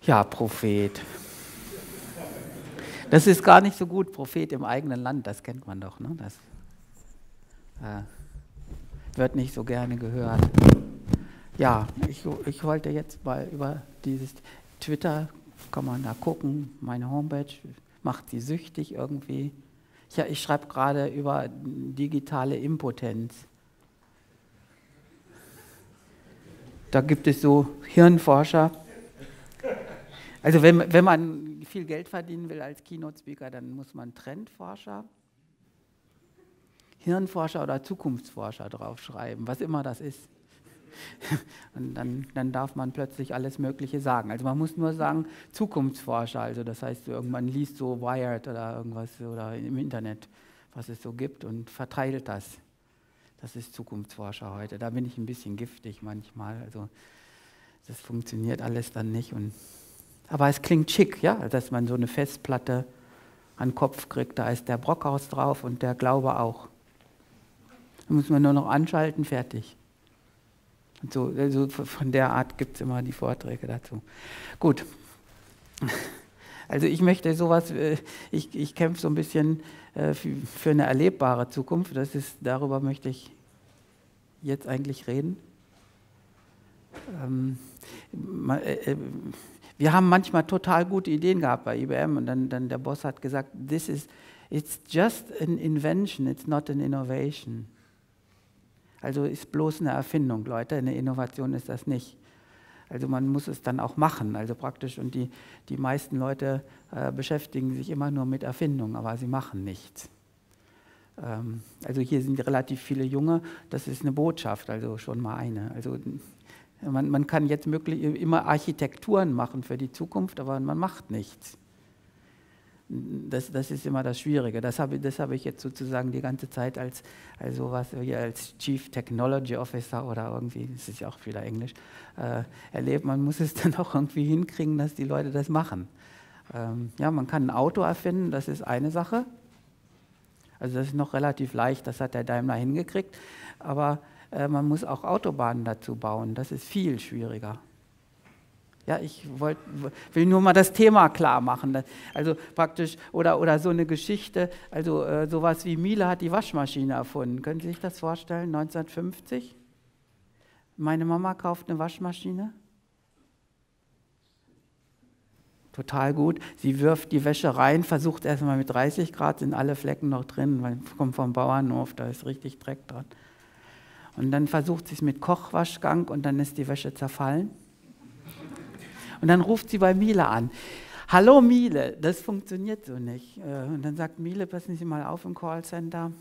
Ja, Prophet. Das ist gar nicht so gut, Prophet im eigenen Land, das kennt man doch. Ne? Das wird nicht so gerne gehört. Ja, ich wollte jetzt mal über dieses Twitter, kann man da gucken, meine Homepage, macht sie süchtig irgendwie. Ja, ich schreibe gerade über digitale Impotenz. Da gibt es so Hirnforscher. Also wenn man viel Geld verdienen will als Keynote-Speaker, dann muss man Trendforscher, Hirnforscher oder Zukunftsforscher draufschreiben, was immer das ist. Und dann darf man plötzlich alles Mögliche sagen. Also man muss nur sagen Zukunftsforscher, also das heißt, man liest so Wired oder irgendwas oder im Internet, was es so gibt und verteilt das. Das ist Zukunftsforscher heute. Da bin ich ein bisschen giftig manchmal, also das funktioniert alles dann nicht. Aber es klingt schick, ja, dass man so eine Festplatte an den Kopf kriegt, da ist der Brockhaus drauf und der Glaube auch. Da muss man nur noch anschalten, fertig. Und so, also von der Art gibt es immer die Vorträge dazu. Gut, also ich möchte sowas, ich kämpfe so ein bisschen für eine erlebbare Zukunft, darüber möchte ich jetzt eigentlich reden. Wir haben manchmal total gute Ideen gehabt bei IBM und dann der Boss hat gesagt, it's just an invention, it's not an innovation. Also ist bloß eine Erfindung, Leute, eine Innovation ist das nicht. Also man muss es dann auch machen, also praktisch, und die meisten Leute beschäftigen sich immer nur mit Erfindungen, aber sie machen nichts. Also hier sind relativ viele Junge, das ist eine Botschaft, also schon mal eine. Also man kann jetzt immer Architekturen machen für die Zukunft, aber man macht nichts. Das ist immer das Schwierige. Das habe ich jetzt sozusagen die ganze Zeit als Chief Technology Officer oder irgendwie, das ist ja auch wieder Englisch, erlebt. Man muss es dann auch irgendwie hinkriegen, dass die Leute das machen. Ja, man kann ein Auto erfinden, das ist eine Sache. Also das ist noch relativ leicht, das hat der Daimler hingekriegt. Aber man muss auch Autobahnen dazu bauen, das ist viel schwieriger. Ja, ich will nur mal das Thema klar machen. Also praktisch, oder so eine Geschichte, also sowas wie Miele hat die Waschmaschine erfunden. Können Sie sich das vorstellen, 1950? Meine Mama kauft eine Waschmaschine. Total gut. Sie wirft die Wäsche rein, versucht erstmal mit 30 Grad, sind alle Flecken noch drin, weil kommt vom Bauernhof, da ist richtig Dreck dran. Und dann versucht sie es mit Kochwaschgang und dann ist die Wäsche zerfallen. Und dann ruft sie bei Miele an. Hallo Miele, das funktioniert so nicht. Und dann sagt Miele, passen Sie mal auf im Callcenter.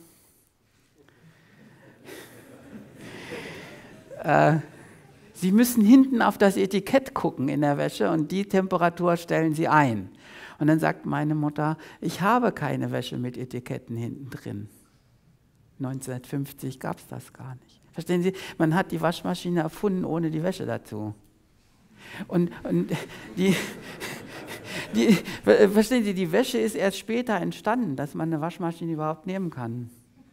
Sie müssen hinten auf das Etikett gucken in der Wäsche und die Temperatur stellen Sie ein. Und dann sagt meine Mutter, ich habe keine Wäsche mit Etiketten hinten drin. 1950 gab es das gar nicht. Verstehen Sie, man hat die Waschmaschine erfunden ohne die Wäsche dazu. Und verstehen Sie, die Wäsche ist erst später entstanden, dass man eine Waschmaschine überhaupt nehmen kann.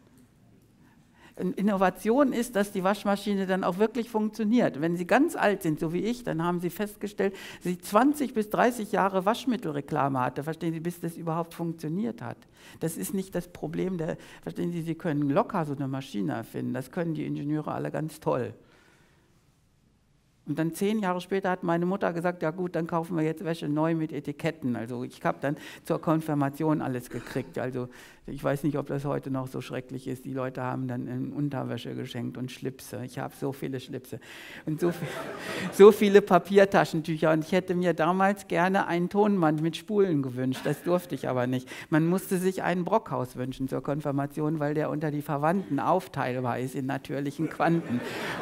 Innovation ist, dass die Waschmaschine dann auch wirklich funktioniert. Wenn Sie ganz alt sind, so wie ich, dann haben Sie festgestellt, dass sie 20 bis 30 Jahre Waschmittelreklame hatte, verstehen Sie, bis das überhaupt funktioniert hat. Das ist nicht das Problem, verstehen Sie, Sie können locker so eine Maschine erfinden, das können die Ingenieure alle ganz toll. Und dann 10 Jahre später hat meine Mutter gesagt, ja gut, dann kaufen wir jetzt Wäsche neu mit Etiketten. Also ich habe dann zur Konfirmation alles gekriegt. Also ich weiß nicht, ob das heute noch so schrecklich ist. Die Leute haben dann Unterwäsche geschenkt und Schlipse. Ich habe so viele Schlipse und so viele Papiertaschentücher. Und ich hätte mir damals gerne ein Tonband mit Spulen gewünscht. Das durfte ich aber nicht. Man musste sich einen Brockhaus wünschen zur Konfirmation, weil der unter die Verwandten aufteilbar ist in natürlichen Quanten.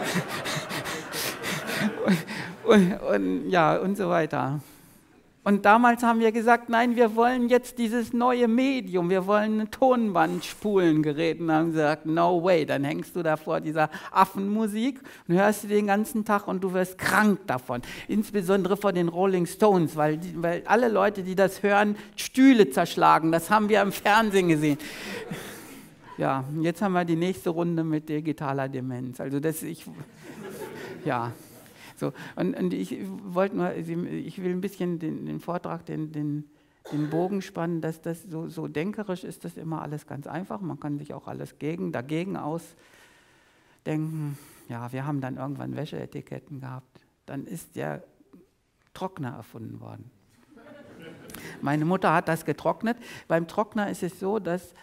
Und so weiter. Und damals haben wir gesagt, nein, wir wollen jetzt dieses neue Medium, wir wollen ein Tonbandspulengerät. Und haben gesagt, no way, dann hängst du da vor dieser Affenmusik und hörst du den ganzen Tag und du wirst krank davon. Insbesondere von den Rolling Stones, weil alle Leute, die das hören, Stühle zerschlagen. Das haben wir im Fernsehen gesehen. Ja, jetzt haben wir die nächste Runde mit digitaler Demenz. Also ja. So, und ich wollte nur, ich will ein bisschen den Vortrag, den Bogen spannen, dass das so denkerisch ist, das immer alles ganz einfach. Man kann sich auch alles dagegen ausdenken. Ja, wir haben dann irgendwann Wäscheetiketten gehabt. Dann ist der Trockner erfunden worden. Meine Mutter hat das getrocknet. Beim Trockner ist es so, dass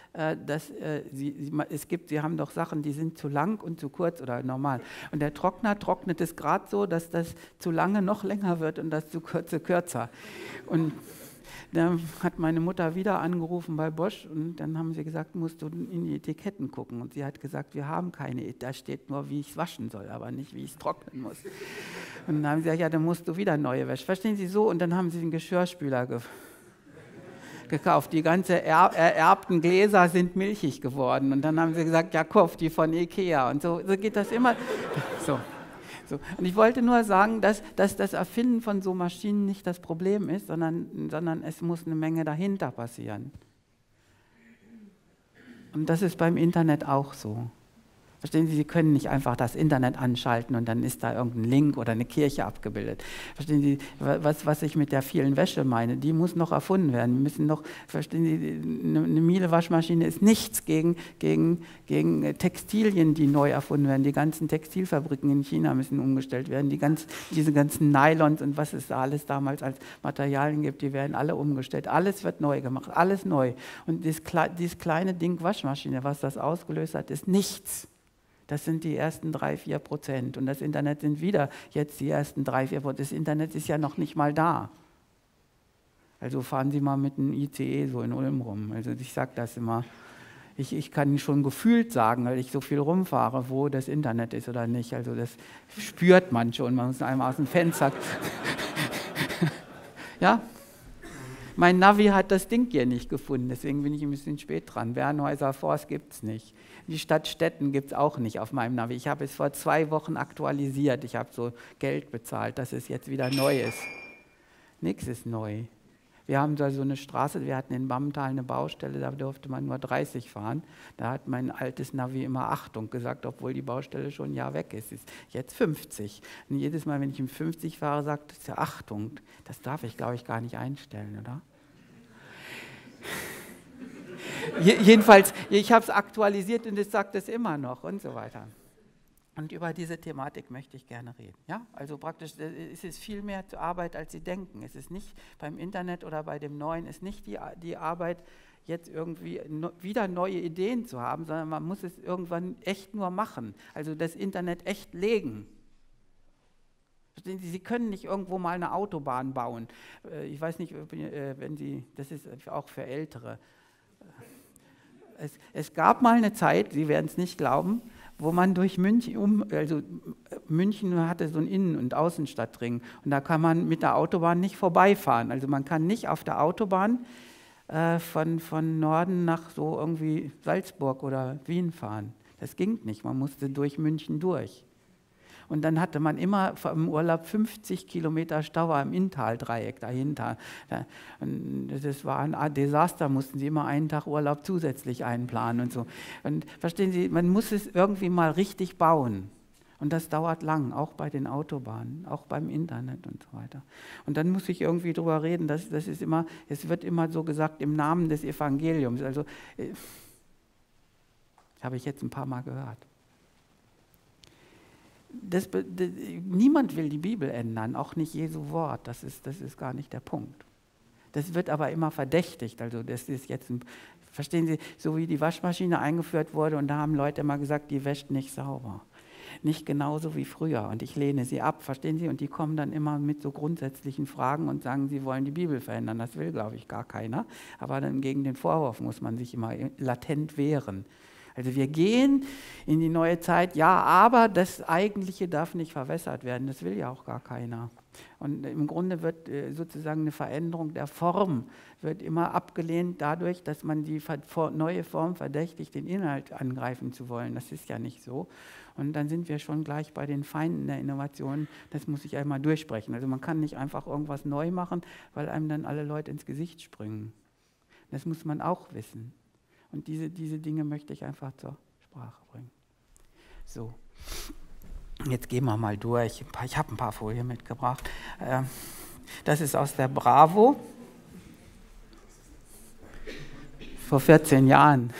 sie haben doch Sachen, die sind zu lang und zu kurz oder normal. Und der Trockner trocknet es gerade so, dass das zu lange noch länger wird und das zu kurze kürzer. Und dann hat meine Mutter wieder angerufen bei Bosch und dann haben sie gesagt, musst du in die Etiketten gucken. Und sie hat gesagt, wir haben keine, da steht nur, wie ich es waschen soll, aber nicht, wie ich es trocknen muss. Und dann haben sie gesagt, ja, dann musst du wieder neue Wäsche. Verstehen Sie so? Und dann haben sie den Geschirrspüler gekauft. Die ganzen ererbten Gläser sind milchig geworden. Und dann haben sie gesagt, ja, kauf die von Ikea. Und so geht das immer. So. Und ich wollte nur sagen, dass das Erfinden von so Maschinen nicht das Problem ist, sondern es muss eine Menge dahinter passieren. Und das ist beim Internet auch so. Verstehen Sie, Sie können nicht einfach das Internet anschalten und dann ist da irgendein Link oder eine Kirche abgebildet. Verstehen Sie, was ich mit der vielen Wäsche meine? Die muss noch erfunden werden. Wir müssen noch, verstehen Sie, eine Miele-Waschmaschine ist nichts gegen Textilien, die neu erfunden werden. Die ganzen Textilfabriken in China müssen umgestellt werden. Diese ganzen Nylons und was es da alles damals als Materialien gibt, die werden alle umgestellt. Alles wird neu gemacht, alles neu. Und dieses kleine Ding Waschmaschine, was das ausgelöst hat, ist nichts. Das sind die ersten 3-4%. Und das Internet sind wieder jetzt die ersten 3-4%. Das Internet ist ja noch nicht mal da. Also fahren Sie mal mit einem ICE so in Ulm rum. Also ich sage das immer. Ich kann schon gefühlt sagen, weil ich so viel rumfahre, wo das Internet ist oder nicht. Also das spürt man schon. Man muss einmal aus dem Fenster. Ja? Mein Navi hat das Ding hier nicht gefunden, deswegen bin ich ein bisschen spät dran. Bernhäuser Forst gibt es nicht. Die Stadt Stetten gibt es auch nicht auf meinem Navi. Ich habe es vor 2 Wochen aktualisiert. Ich habe so Geld bezahlt, dass es jetzt wieder neu ist. Nichts ist neu. Wir haben da so eine Straße, wir hatten in Bammental eine Baustelle, da durfte man nur 30 fahren. Da hat mein altes Navi immer Achtung gesagt, obwohl die Baustelle schon ein Jahr weg ist. Ist jetzt 50. Und jedes Mal, wenn ich im 50 fahre, sagt es ja Achtung. Das darf ich, glaube ich, gar nicht einstellen, oder? Jedenfalls, ich habe es aktualisiert und es sagt es immer noch und so weiter. Und über diese Thematik möchte ich gerne reden. Ja? Also praktisch, es ist viel mehr Arbeit, als Sie denken. Es ist nicht beim Internet oder bei dem Neuen, es ist nicht die Arbeit, jetzt irgendwie wieder neue Ideen zu haben, sondern man muss es irgendwann echt nur machen. Also das Internet echt legen. Verstehen Sie, Sie können nicht irgendwo mal eine Autobahn bauen. Ich weiß nicht, wenn Sie, das ist auch für Ältere. Es gab mal eine Zeit, Sie werden es nicht glauben, wo man durch München, München hatte so einen Innen- und Außenstadtring und da kann man mit der Autobahn nicht vorbeifahren. Also man kann nicht auf der Autobahn von Norden nach so irgendwie Salzburg oder Wien fahren. Das ging nicht, man musste durch München durch. Und dann hatte man immer im Urlaub 50 Kilometer Stau im Inntal-Dreieck dahinter. Und das war ein Desaster, mussten sie immer einen Tag Urlaub zusätzlich einplanen und so. Und verstehen Sie, man muss es irgendwie mal richtig bauen. Und das dauert lang, auch bei den Autobahnen, auch beim Internet und so weiter. Und dann muss ich irgendwie drüber reden, es wird immer so gesagt, im Namen des Evangeliums. Also, das habe ich jetzt ein paar Mal gehört. Niemand will die Bibel ändern, auch nicht Jesu Wort, das ist gar nicht der Punkt. Das wird aber immer verdächtigt, also das ist jetzt, verstehen Sie, so wie die Waschmaschine eingeführt wurde und da haben Leute immer gesagt, die wäscht nicht sauber. Nicht genauso wie früher und ich lehne sie ab, verstehen Sie, und die kommen dann immer mit so grundsätzlichen Fragen und sagen, sie wollen die Bibel verändern, das will, glaube ich, gar keiner, aber dann gegen den Vorwurf muss man sich immer latent wehren. Also wir gehen in die neue Zeit, ja, aber das Eigentliche darf nicht verwässert werden, das will ja auch gar keiner. Und im Grunde wird sozusagen eine Veränderung der Form, wird immer abgelehnt dadurch, dass man die neue Form verdächtigt, den Inhalt angreifen zu wollen. Das ist ja nicht so. Und dann sind wir schon gleich bei den Feinden der Innovation, das muss ich einmal durchsprechen. Also man kann nicht einfach irgendwas neu machen, weil einem dann alle Leute ins Gesicht springen. Das muss man auch wissen. Und diese Dinge möchte ich einfach zur Sprache bringen. So. Jetzt gehen wir mal durch. Ich habe ein paar Folien mitgebracht. Das ist aus der Bravo. Vor 14 Jahren.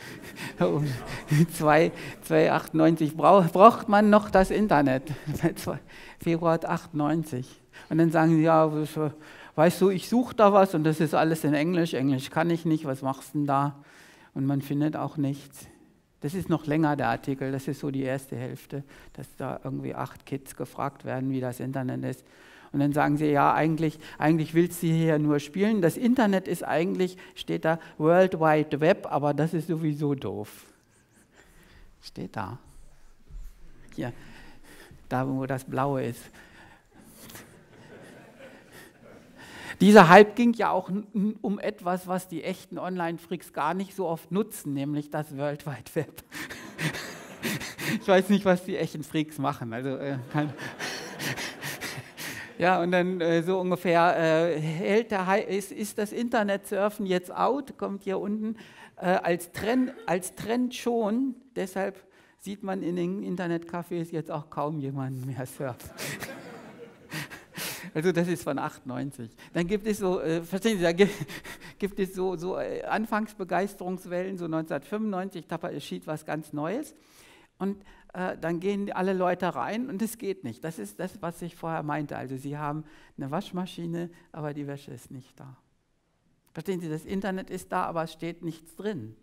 298 braucht man noch das Internet. Februar 98. Und dann sagen sie, ja, weißt du, ich suche da was und das ist alles in Englisch. Englisch kann ich nicht, was machst du denn da? Und man findet auch nichts. Das ist noch länger, der Artikel, das ist so die erste Hälfte, dass da irgendwie 8 Kids gefragt werden, wie das Internet ist. Und dann sagen sie, ja, eigentlich willst du hier nur spielen. Das Internet ist eigentlich, steht da, World Wide Web, aber das ist sowieso doof. Steht da. Hier, da wo das Blaue ist. Dieser Hype ging ja auch um etwas, was die echten Online-Freaks gar nicht so oft nutzen, nämlich das World Wide Web. Ich weiß nicht, was die echten Freaks machen. Also, ja, und dann so ungefähr ist das Internetsurfen jetzt out, kommt hier unten als Trend schon. Deshalb sieht man in den Internetcafés jetzt auch kaum jemanden mehr surfen. Also das ist von 98. Dann gibt es so, verstehen Sie, da gibt es so Anfangsbegeisterungswellen, so 1995, da geschieht was ganz Neues. Und dann gehen alle Leute rein und es geht nicht. Das ist das, was ich vorher meinte. Also Sie haben eine Waschmaschine, aber die Wäsche ist nicht da. Verstehen Sie, das Internet ist da, aber es steht nichts drin.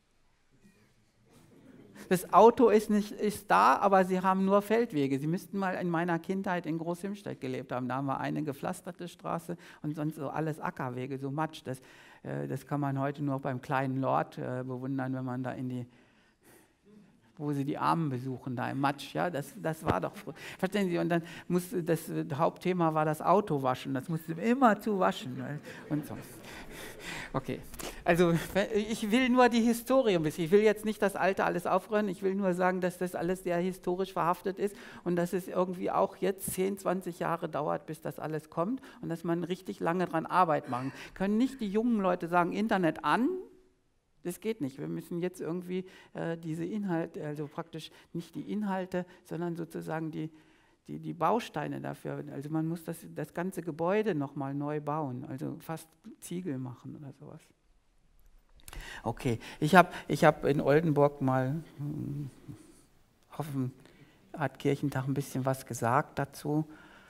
Das Auto ist da, aber Sie haben nur Feldwege. Sie müssten mal in meiner Kindheit in Großhimstedt gelebt haben. Da haben wir eine gepflasterte Straße und sonst so alles Ackerwege, so Matsch. Das kann man heute nur beim kleinen Lord bewundern, wenn man da wo sie die Armen besuchen, da im Matsch. Ja, das war doch früher. Verstehen Sie? Und dann das Hauptthema war das Autowaschen. Das musste immer zu waschen. Und so. Okay, also ich will nur die Historie ein bisschen. Ich will jetzt nicht das Alte alles aufrühren. Ich will nur sagen, dass das alles sehr historisch verhaftet ist und dass es irgendwie auch jetzt 10, 20 Jahre dauert, bis das alles kommt und dass man richtig lange daran Arbeit machen. Können nicht die jungen Leute sagen, Internet an? Das geht nicht. Wir müssen jetzt irgendwie diese Inhalte, also praktisch nicht die Inhalte, sondern sozusagen die Bausteine dafür. Also man muss das ganze Gebäude nochmal neu bauen, also fast Ziegel machen oder sowas. Okay, ich hab in Oldenburg mal auf dem Art Kirchentag ein bisschen was gesagt dazu.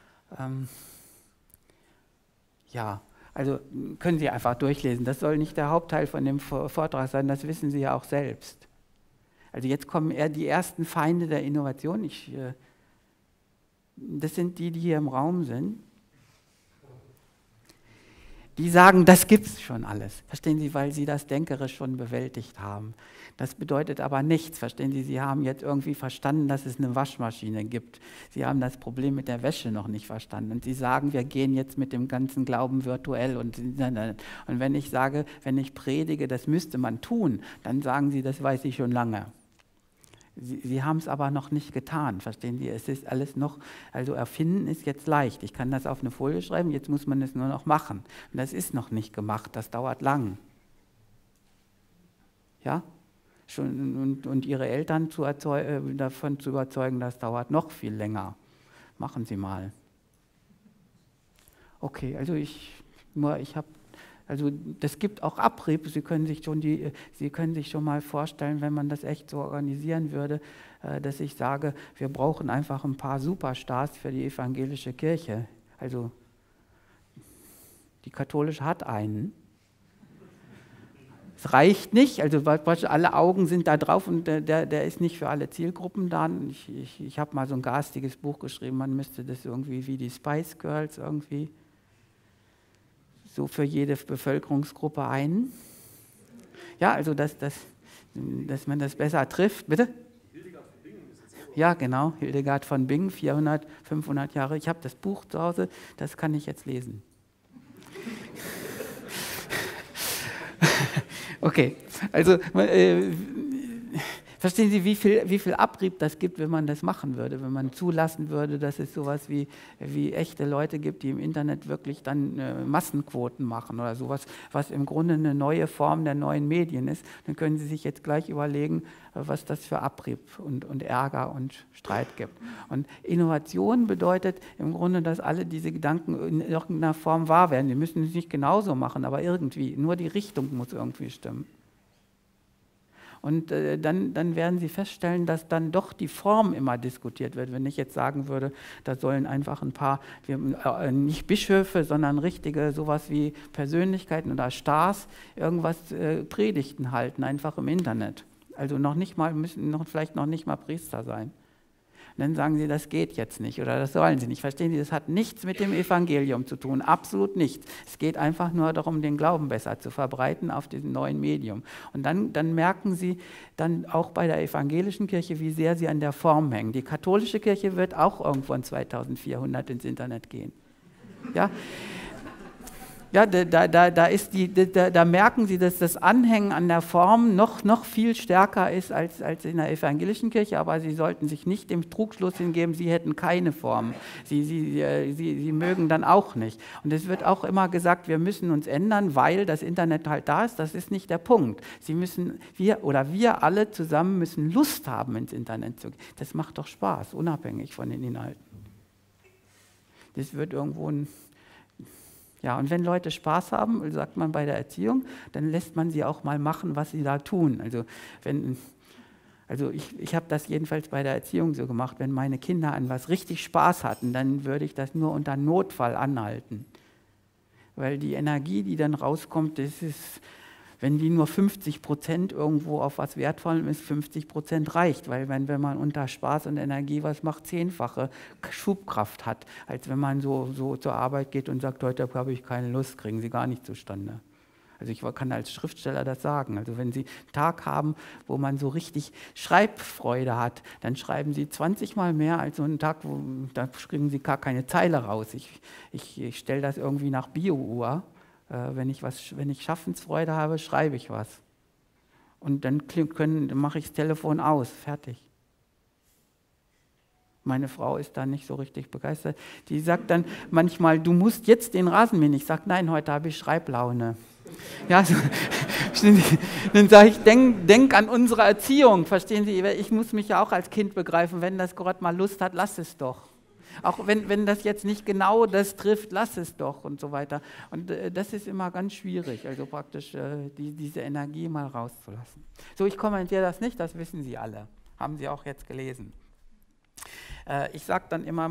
Ja. Also können Sie einfach durchlesen. Das soll nicht der Hauptteil von dem Vortrag sein, das wissen Sie ja auch selbst. Also jetzt kommen eher die ersten Feinde der Innovation. Das sind die hier im Raum sind. Die sagen, das gibt es schon alles. Verstehen Sie, weil sie das denkerisch schon bewältigt haben. Das bedeutet aber nichts. Verstehen Sie, Sie haben jetzt irgendwie verstanden, dass es eine Waschmaschine gibt. Sie haben das Problem mit der Wäsche noch nicht verstanden. Und Sie sagen, wir gehen jetzt mit dem ganzen Glauben virtuell. Und wenn ich sage, wenn ich predige, das müsste man tun, dann sagen Sie, das weiß ich schon lange. Sie haben es aber noch nicht getan, verstehen Sie? Es ist alles noch, also erfinden ist jetzt leicht. Ich kann das auf eine Folie schreiben, jetzt muss man es nur noch machen. Und das ist noch nicht gemacht, das dauert lang. Ja? Und Ihre Eltern davon zu überzeugen, das dauert noch viel länger. Machen Sie mal. Okay, also das gibt auch Abrieb. Sie können sich schon mal vorstellen, wenn man das echt so organisieren würde, dass ich sage, wir brauchen einfach ein paar Superstars für die evangelische Kirche. Also die katholische hat einen. Es reicht nicht, also alle Augen sind da drauf und der ist nicht für alle Zielgruppen da. Ich habe mal so ein garstiges Buch geschrieben, man müsste das irgendwie wie die Spice Girls irgendwie so für jede Bevölkerungsgruppe ein. Ja, also dass man das besser trifft. Bitte? Hildegard von Bingen ist jetzt auch. Ja, genau, Hildegard von Bingen, 400, 500 Jahre. Ich habe das Buch zu Hause, das kann ich jetzt lesen. Okay, also Verstehen Sie, wie viel Abrieb das gibt, wenn man das machen würde, wenn man zulassen würde, dass es sowas wie echte Leute gibt, die im Internet wirklich dann Massenquoten machen oder sowas, was im Grunde eine neue Form der neuen Medien ist. Dann können Sie sich jetzt gleich überlegen, was das für Abrieb und Ärger und Streit gibt. Und Innovation bedeutet im Grunde, dass alle diese Gedanken in irgendeiner Form wahr werden. Die müssen es nicht genauso machen, aber irgendwie. Nur die Richtung muss irgendwie stimmen. Und dann werden Sie feststellen, dass dann doch die Form immer diskutiert wird. Wenn ich jetzt sagen würde, da sollen einfach ein paar, nicht Bischöfe, sondern richtige, sowas wie Persönlichkeiten oder Stars, irgendwas Predigten halten, einfach im Internet. Also müssen vielleicht noch nicht mal Priester sein. Und dann sagen Sie, das geht jetzt nicht oder das sollen Sie nicht. Verstehen Sie, das hat nichts mit dem Evangelium zu tun, absolut nichts. Es geht einfach nur darum, den Glauben besser zu verbreiten auf diesem neuen Medium. Und dann merken Sie dann auch bei der evangelischen Kirche, wie sehr sie an der Form hängen. Die katholische Kirche wird auch irgendwann 2400 ins Internet gehen. Ja? Ja, da merken Sie, dass das Anhängen an der Form noch viel stärker ist als in der evangelischen Kirche, aber Sie sollten sich nicht dem Trugschluss hingeben, Sie hätten keine Form. Sie mögen dann auch nicht. Und es wird auch immer gesagt, wir müssen uns ändern, weil das Internet halt da ist. Das ist nicht der Punkt. Wir alle zusammen müssen Lust haben, ins Internet zu gehen. Das macht doch Spaß, unabhängig von den Inhalten. Das wird irgendwo Ja, und wenn Leute Spaß haben, sagt man bei der Erziehung, dann lässt man sie auch mal machen, was sie da tun. Also ich habe das jedenfalls bei der Erziehung so gemacht, wenn meine Kinder an was richtig Spaß hatten, dann würde ich das nur unter Notfall anhalten. Weil die Energie, die dann rauskommt, das ist, wenn die nur 50% irgendwo auf was Wertvollem ist, 50% reicht, weil wenn man unter Spaß und Energie was macht, 10-fache Schubkraft hat, als wenn man so zur Arbeit geht und sagt, heute habe ich keine Lust, kriegen Sie gar nicht zustande. Also ich kann als Schriftsteller das sagen. Also wenn Sie einen Tag haben, wo man so richtig Schreibfreude hat, dann schreiben Sie 20 Mal mehr als so einen Tag, da kriegen Sie gar keine Zeile raus. Ich stelle das irgendwie nach Bio-Uhr. Wenn ich Schaffensfreude habe, schreibe ich was. Und dann mache ich das Telefon aus, fertig. Meine Frau ist da nicht so richtig begeistert. Die sagt dann manchmal, du musst jetzt den Rasenmähen. Ich sage, nein, heute habe ich Schreiblaune. Ja, dann sage ich, denk an unsere Erziehung, verstehen Sie? Ich muss mich ja auch als Kind begreifen, wenn das Gott mal Lust hat, lass es doch. Auch wenn das jetzt nicht genau das trifft, lass es doch und so weiter. Und das ist immer ganz schwierig, also praktisch diese Energie mal rauszulassen. So, ich kommentiere das nicht, das wissen Sie alle. Haben Sie auch jetzt gelesen. Ich sage dann immer,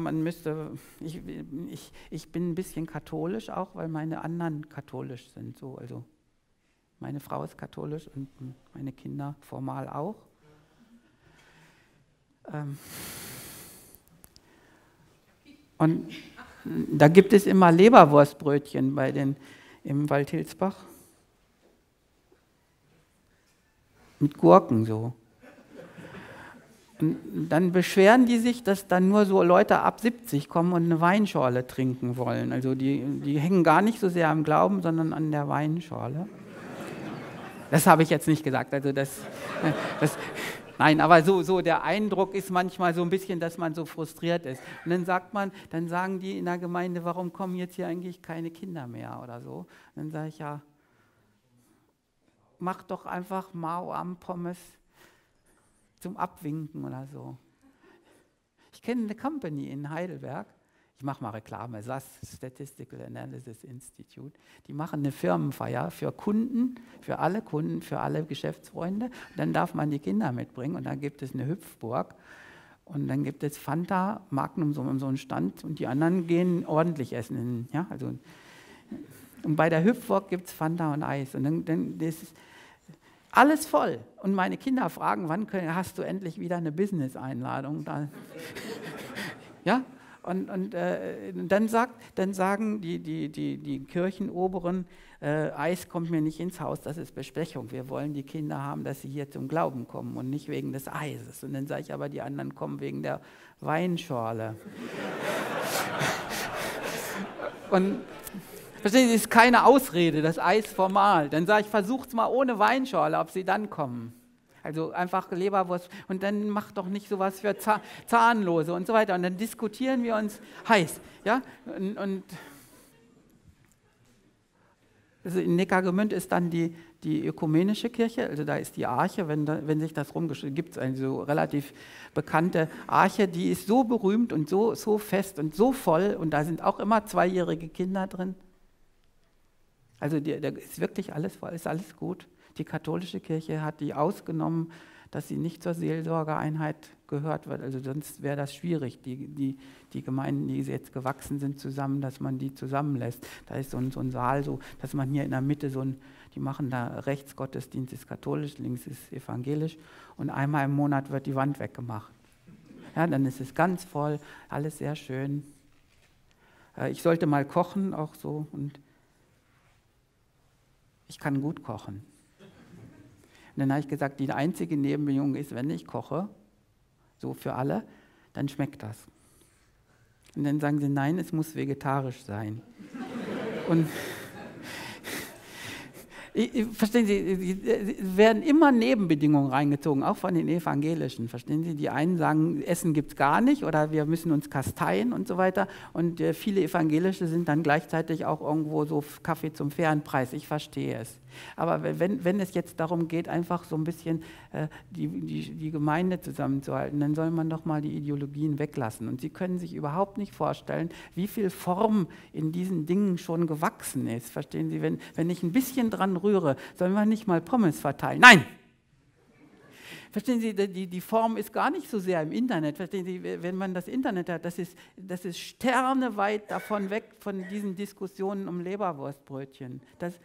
ich bin ein bisschen katholisch auch, weil meine anderen katholisch sind. So, also meine Frau ist katholisch und meine Kinder formal auch. Und da gibt es immer Leberwurstbrötchen im Waldhilsbach. Mit Gurken so. Und dann beschweren die sich, dass dann nur so Leute ab 70 kommen und eine Weinschorle trinken wollen. Also die hängen gar nicht so sehr am Glauben, sondern an der Weinschorle. Das habe ich jetzt nicht gesagt. Also nein, aber so der Eindruck ist manchmal so ein bisschen, dass man so frustriert ist. Und dann sagen die in der Gemeinde, warum kommen jetzt hier eigentlich keine Kinder mehr oder so. Und dann sage ich, ja, mach doch einfach Mao am Pommes zum Abwinken oder so. Ich kenne eine Company in Heidelberg, ich mache mal Reklame, SAS, Statistical Analysis Institute, die machen eine Firmenfeier für Kunden, für alle Geschäftsfreunde. Und dann darf man die Kinder mitbringen und dann gibt es eine Hüpfburg und dann gibt es Fanta, Magnum, so einen Stand und die anderen gehen ordentlich essen. Ja, also, und bei der Hüpfburg gibt es Fanta und Eis und dann das ist alles voll. Und meine Kinder fragen, wann hast du endlich wieder eine Business-Einladung? Ja? Und dann sagen die Kirchenoberen, Eis kommt mir nicht ins Haus, das ist Besprechung. Wir wollen die Kinder haben, dass sie hier zum Glauben kommen und nicht wegen des Eises. Und dann sage ich aber, die anderen kommen wegen der Weinschorle. Und verstehen Sie, das ist keine Ausrede, das Eis formal. Dann sage ich, versucht's mal ohne Weinschorle, ob Sie dann kommen. Also einfach Leberwurst und dann macht doch nicht sowas für Zahnlose und so weiter. Und dann diskutieren wir uns heiß. Ja? Und also in Neckargemünd ist dann die ökumenische Kirche, also da ist die Arche, wenn sich das rumgeschrieben gibt, es eine so relativ bekannte Arche, die ist so berühmt und so fest und so voll und da sind auch immer 2-jährige Kinder drin. Also da ist wirklich alles voll, ist alles gut. Die katholische Kirche hat die ausgenommen, dass sie nicht zur Seelsorgeeinheit gehört wird. Also sonst wäre das schwierig, die Gemeinden, die jetzt gewachsen sind zusammen, dass man die zusammenlässt. Da ist so ein Saal, so, dass man hier in der Mitte die machen da rechts Gottesdienst ist katholisch, links ist evangelisch und einmal im Monat wird die Wand weggemacht. Ja, dann ist es ganz voll, alles sehr schön. Ich sollte mal kochen, auch so, und ich kann gut kochen. Und dann habe ich gesagt, die einzige Nebenbedingung ist, wenn ich koche, so für alle, dann schmeckt das. Und dann sagen sie, nein, es muss vegetarisch sein. Und verstehen Sie, es werden immer Nebenbedingungen reingezogen, auch von den Evangelischen. Verstehen Sie, die einen sagen, Essen gibt es gar nicht oder wir müssen uns kasteien und so weiter. Und viele Evangelische sind dann gleichzeitig auch irgendwo so Kaffee zum fairen Preis. Ich verstehe es. Aber wenn es jetzt darum geht, einfach so ein bisschen die Gemeinde zusammenzuhalten, dann soll man doch mal die Ideologien weglassen. Und Sie können sich überhaupt nicht vorstellen, wie viel Form in diesen Dingen schon gewachsen ist. Verstehen Sie, wenn ich ein bisschen dran rühre, sollen wir nicht mal Pommes verteilen? Nein! Verstehen Sie, die Form ist gar nicht so sehr im Internet. Verstehen Sie, wenn man das Internet hat, das ist sterneweit davon weg von diesen Diskussionen um Leberwurstbrötchen.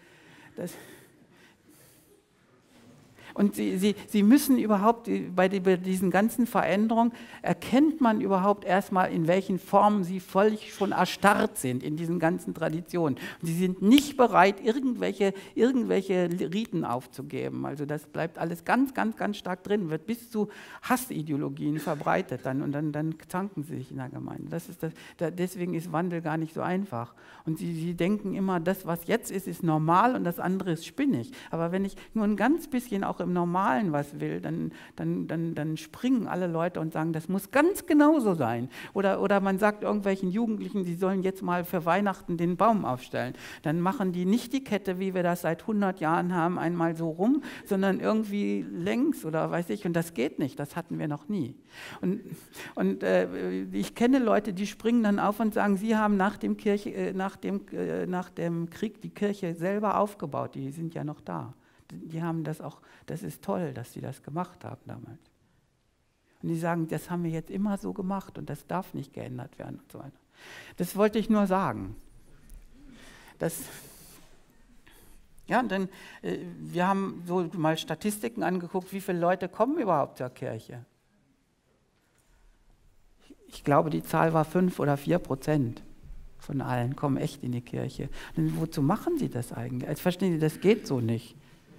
Und Sie müssen überhaupt, bei diesen ganzen Veränderungen, erkennt man überhaupt erstmal, in welchen Formen Sie völlig schon erstarrt sind in diesen ganzen Traditionen. Und Sie sind nicht bereit, irgendwelche Riten aufzugeben. Also das bleibt alles ganz, ganz, ganz stark drin, wird bis zu Hassideologien verbreitet dann und dann zanken Sie sich in der Gemeinde. Deswegen ist Wandel gar nicht so einfach. Und Sie denken immer, das, was jetzt ist normal und das andere ist spinnig. Aber wenn ich nur ein ganz bisschen auch im Normalen was will, dann springen alle Leute und sagen, das muss ganz genauso sein. Oder man sagt irgendwelchen Jugendlichen, die sollen jetzt mal für Weihnachten den Baum aufstellen. Dann machen die nicht die Kette, wie wir das seit 100 Jahren haben, einmal so rum, sondern irgendwie längs oder weiß ich. Und das geht nicht, das hatten wir noch nie. Und ich kenne Leute, die springen dann auf und sagen, sie haben nach dem Krieg die Kirche selber aufgebaut, die sind ja noch da. Die haben das auch, das ist toll, dass sie das gemacht haben damals. Und die sagen, das haben wir jetzt immer so gemacht und das darf nicht geändert werden und so weiter. Das wollte ich nur sagen. Wir haben so mal Statistiken angeguckt, wie viele Leute kommen überhaupt zur Kirche. Ich glaube, die Zahl war 5 oder 4% von allen kommen echt in die Kirche. Und wozu machen sie das eigentlich? Also verstehen Sie, das geht so nicht.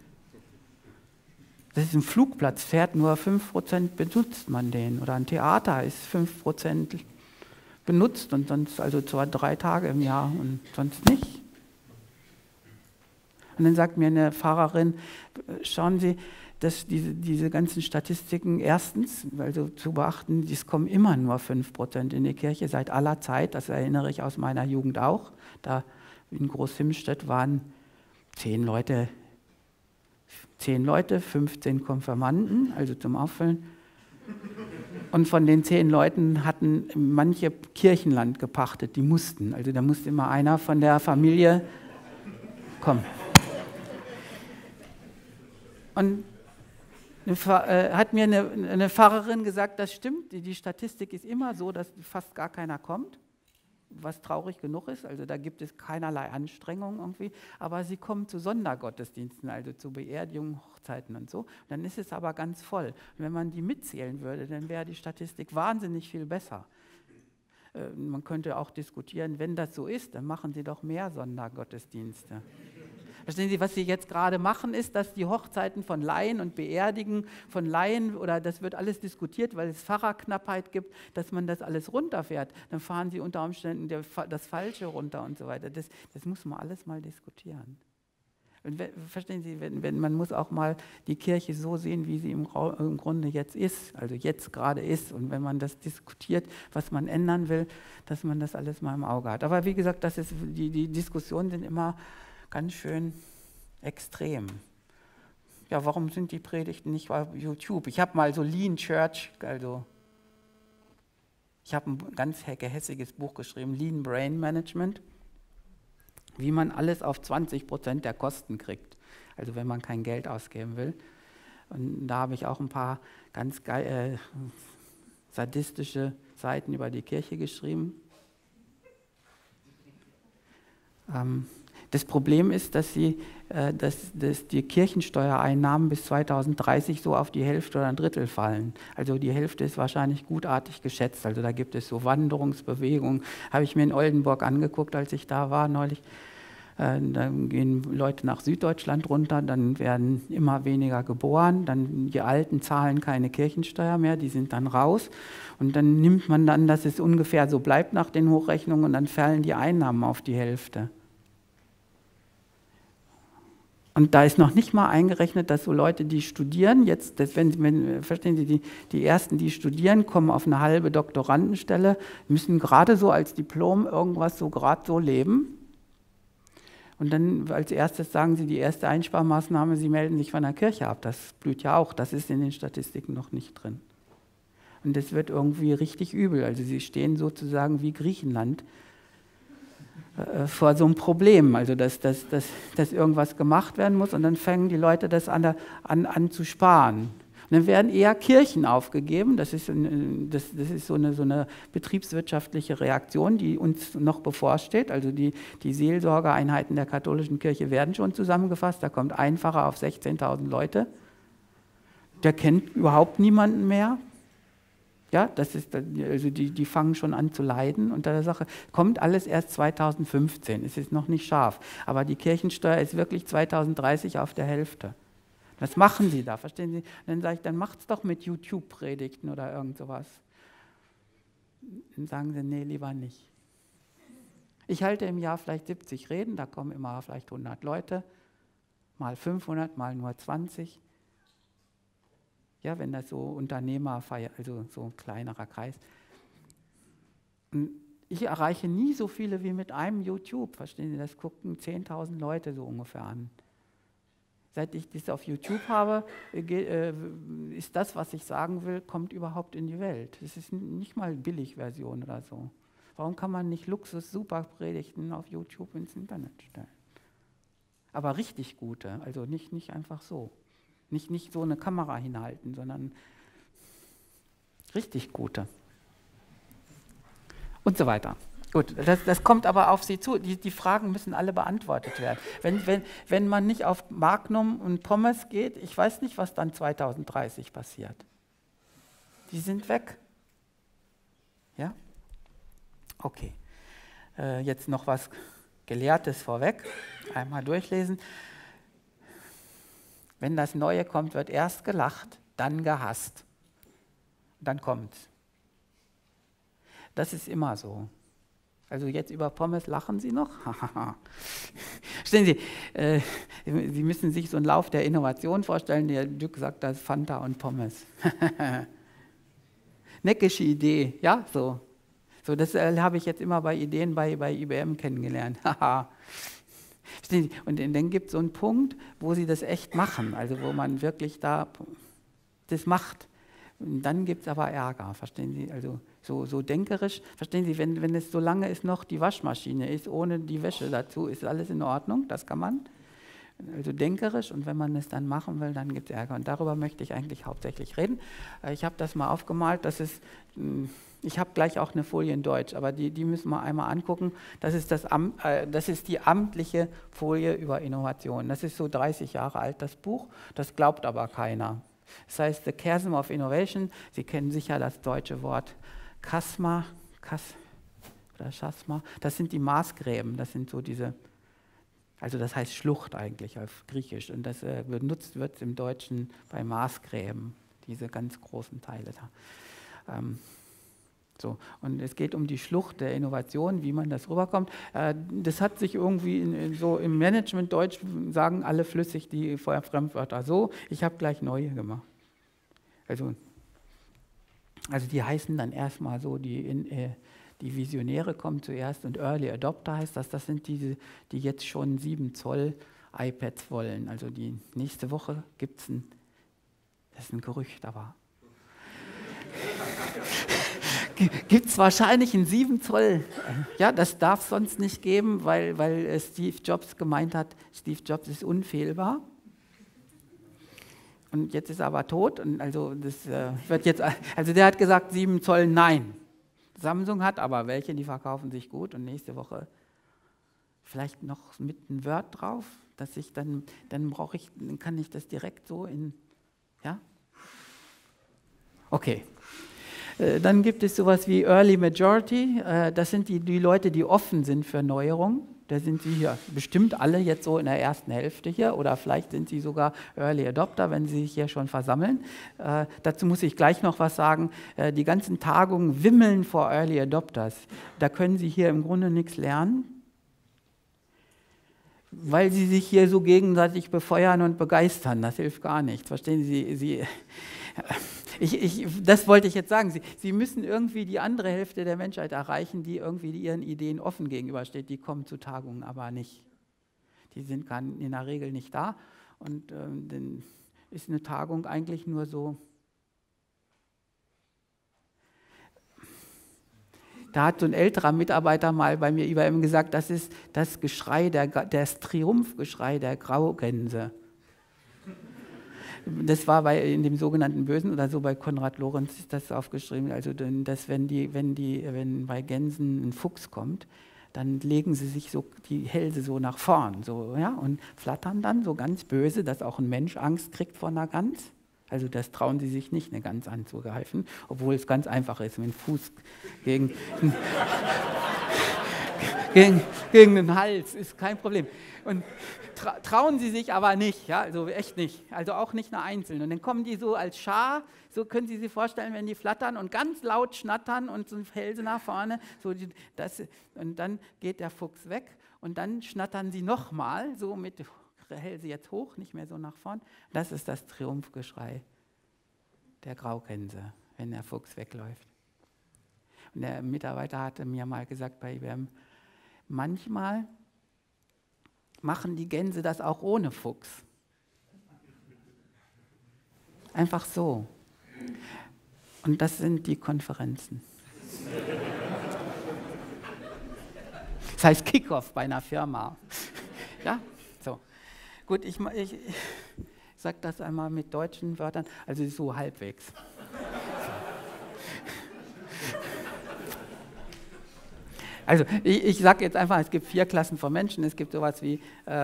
Das ist ein Flugplatz, fährt nur 5% benutzt man den. Oder ein Theater ist 5% benutzt und sonst also zwar 3 Tage im Jahr und sonst nicht. Und dann sagt mir eine Pfarrerin, schauen Sie, dass diese ganzen Statistiken erstens, also zu beachten, es kommen immer nur 5% in die Kirche seit aller Zeit, das erinnere ich aus meiner Jugend auch. Da in Großhimstedt waren 10 Leute, 15 Konfirmanden, also zum Auffüllen. Und von den 10 Leuten hatten manche Kirchenland gepachtet, die mussten. Also da musste immer einer von der Familie kommen. Und hat mir eine Pfarrerin gesagt, das stimmt, die Statistik ist immer so, dass fast gar keiner kommt. Was traurig genug ist, also da gibt es keinerlei Anstrengung irgendwie, aber sie kommen zu Sondergottesdiensten, also zu Beerdigungen, Hochzeiten und so. Dann ist es aber ganz voll. Und wenn man die mitzählen würde, dann wäre die Statistik wahnsinnig viel besser. Man könnte auch diskutieren, wenn das so ist, dann machen Sie doch mehr Sondergottesdienste. Verstehen Sie, was Sie jetzt gerade machen, ist, dass die Hochzeiten von Laien und Beerdigen von Laien, oder das wird alles diskutiert, weil es Pfarrerknappheit gibt, dass man das alles runterfährt. Dann fahren Sie unter Umständen das Falsche runter und so weiter. Das muss man alles mal diskutieren. Und verstehen Sie, man muss auch mal die Kirche so sehen, wie sie im Grunde jetzt ist, also jetzt gerade ist. Und wenn man das diskutiert, was man ändern will, dass man das alles mal im Auge hat. Aber wie gesagt, die Diskussionen sind immer ganz schön extrem. Ja, warum sind die Predigten nicht auf YouTube? Ich habe mal so Lean Church, also ich habe ein ganz gehässiges Buch geschrieben, Lean Brain Management, wie man alles auf 20% der Kosten kriegt, also wenn man kein Geld ausgeben will. Und da habe ich auch ein paar ganz sadistische Seiten über die Kirche geschrieben. Das Problem ist, dass die Kirchensteuereinnahmen bis 2030 so auf die Hälfte oder ein Drittel fallen. Also die Hälfte ist wahrscheinlich gutartig geschätzt. Also da gibt es so Wanderungsbewegungen. Habe ich mir in Oldenburg angeguckt, als ich da war neulich. Dann gehen Leute nach Süddeutschland runter, dann werden immer weniger geboren, dann die Alten zahlen keine Kirchensteuer mehr, die sind dann raus. Und dann nimmt man dann, dass es ungefähr so bleibt nach den Hochrechnungen und dann fallen die Einnahmen auf die Hälfte. Und da ist noch nicht mal eingerechnet, dass so Leute, die studieren, jetzt, verstehen Sie, die Ersten, die studieren, kommen auf eine halbe Doktorandenstelle, müssen gerade so als Diplom irgendwas so gerade so leben. Und dann als erstes sagen sie, die erste Einsparmaßnahme, sie melden sich von der Kirche ab. Das blüht ja auch, das ist in den Statistiken noch nicht drin. Und das wird irgendwie richtig übel. Also sie stehen sozusagen wie Griechenland vor so einem Problem, also dass irgendwas gemacht werden muss und dann fangen die Leute das an zu sparen. Und dann werden eher Kirchen aufgegeben, das ist so eine betriebswirtschaftliche Reaktion, die uns noch bevorsteht, also die Seelsorgeeinheiten der katholischen Kirche werden schon zusammengefasst, da kommt ein Pfarrer auf 16.000 Leute, der kennt überhaupt niemanden mehr. Ja, also die fangen schon an zu leiden unter der Sache. Kommt alles erst 2015, es ist noch nicht scharf. Aber die Kirchensteuer ist wirklich 2030 auf der Hälfte. Was machen Sie da, verstehen Sie? Und dann sage ich, dann macht's doch mit YouTube-Predigten oder irgend sowas. Dann sagen sie, nee, lieber nicht. Ich halte im Jahr vielleicht 70 Reden, da kommen immer vielleicht 100 Leute, mal 500, mal nur 20. Ja, wenn das so Unternehmerfeier, also so ein kleinerer Kreis. Und ich erreiche nie so viele wie mit einem YouTube, verstehen Sie, das gucken 10.000 Leute so ungefähr an. Seit ich das auf YouTube habe, ist das, was ich sagen will, kommt überhaupt in die Welt. Es ist nicht mal Billigversion oder so. Warum kann man nicht Luxus-Super-Predigten auf YouTube ins Internet stellen? Aber richtig gute, also nicht einfach so. Nicht so eine Kamera hinhalten, sondern richtig gute. Und so weiter. Gut, das kommt aber auf Sie zu. Die Fragen müssen alle beantwortet werden. Wenn man nicht auf Magnum und Pommes geht, ich weiß nicht, was dann 2030 passiert. Die sind weg. Ja? Okay. Jetzt noch was Gelehrtes vorweg. Einmal durchlesen. Wenn das Neue kommt, wird erst gelacht, dann gehasst. Dann kommt's. Das ist immer so. Also jetzt über Pommes lachen Sie noch? Stellen Sie, Sie müssen sich so einen Lauf der Innovation vorstellen, der Dück sagt, das ist Fanta und Pommes. Neckische Idee, ja, so. So, das habe ich jetzt immer bei Ideen bei IBM kennengelernt. Und dann gibt es so einen Punkt, wo Sie das echt machen, also wo man wirklich da das macht. Und dann gibt es aber Ärger, verstehen Sie? Also so denkerisch, verstehen Sie, wenn es so lange ist noch die Waschmaschine ist, ohne die Wäsche dazu, ist alles in Ordnung, das kann man. Also denkerisch, und wenn man es dann machen will, dann gibt es Ärger. Und darüber möchte ich eigentlich hauptsächlich reden. Ich habe das mal aufgemalt, ich habe gleich auch eine Folie in Deutsch, aber die müssen wir einmal angucken. Das ist die amtliche Folie über Innovation. Das ist so 30 Jahre alt, das Buch, das glaubt aber keiner. Das heißt, The Chasm of Innovation, Sie kennen sicher das deutsche Wort Chasma, das sind die Maßgräben, das sind so diese, also das heißt Schlucht eigentlich auf Griechisch und das benutzt wird im Deutschen bei Maßgräben, diese ganz großen Teile da. So, und es geht um die Schlucht der Innovation, wie man das rüberkommt. Das hat sich irgendwie so im Management-Deutsch sagen alle flüssig die Fremdwörter so. Ich habe gleich neue gemacht. Also die heißen dann erstmal so, die Visionäre kommen zuerst und Early Adopter heißt das. Das sind diese, die jetzt schon 7 Zoll iPads wollen. Also die nächste Woche gibt es das ist ein Gerücht, aber gibt es wahrscheinlich ein 7 Zoll. Ja, das darf es sonst nicht geben, weil Steve Jobs gemeint hat, Steve Jobs ist unfehlbar. Und jetzt ist er aber tot. Und also das wird jetzt, also der hat gesagt 7 Zoll nein. Samsung hat aber welche, die verkaufen sich gut. Und nächste Woche vielleicht noch mit einem Word drauf, dass ich dann kann ich das direkt so ja? Okay. Dann gibt es sowas wie Early Majority. Das sind die Leute, die offen sind für Neuerungen. Da sind sie hier bestimmt alle jetzt so in der ersten Hälfte hier oder vielleicht sind sie sogar Early Adopter, wenn sie sich hier schon versammeln. Dazu muss ich gleich noch was sagen. Die ganzen Tagungen wimmeln vor Early Adopters. Da können Sie hier im Grunde nichts lernen, weil sie sich hier so gegenseitig befeuern und begeistern. Das hilft gar nichts. Verstehen Sie? Das wollte ich jetzt sagen. Sie müssen irgendwie die andere Hälfte der Menschheit erreichen, die irgendwie ihren Ideen offen gegenübersteht. Die kommen zu Tagungen aber nicht. Die sind in der Regel nicht da. Und dann ist eine Tagung eigentlich nur so. Da hat so ein älterer Mitarbeiter mal bei mir IBM gesagt, das ist das Geschrei, das Triumphgeschrei der Graugänse. Das war in dem sogenannten Bösen oder so bei Konrad Lorenz ist das aufgeschrieben, also dass wenn bei Gänsen ein Fuchs kommt, dann legen sie sich so die Hälse so nach vorn so, ja, und flattern dann so ganz böse, dass auch ein Mensch Angst kriegt vor einer Gans. Also das trauen sie sich nicht, eine Gans anzugreifen, obwohl es ganz einfach ist, mit dem Fuß gegen den Hals, ist kein Problem. Und trauen sie sich aber nicht, ja, also echt nicht, also auch nicht eine Einzelne. Und dann kommen die so als Schar, so können Sie sich vorstellen, wenn die flattern und ganz laut schnattern und so Hälse nach vorne, und dann geht der Fuchs weg und dann schnattern sie nochmal, so mit Hälse jetzt hoch, nicht mehr so nach vorn. Das ist das Triumphgeschrei der Graugänse, wenn der Fuchs wegläuft. Und der Mitarbeiter hatte mir mal gesagt bei IBM, manchmal machen die Gänse das auch ohne Fuchs. Einfach so. Und das sind die Konferenzen. Das heißt Kickoff bei einer Firma. Ja, so. Gut, ich sage das einmal mit deutschen Wörtern, also so halbwegs. Also ich sage jetzt einfach, es gibt 4 Klassen von Menschen. Es gibt sowas wie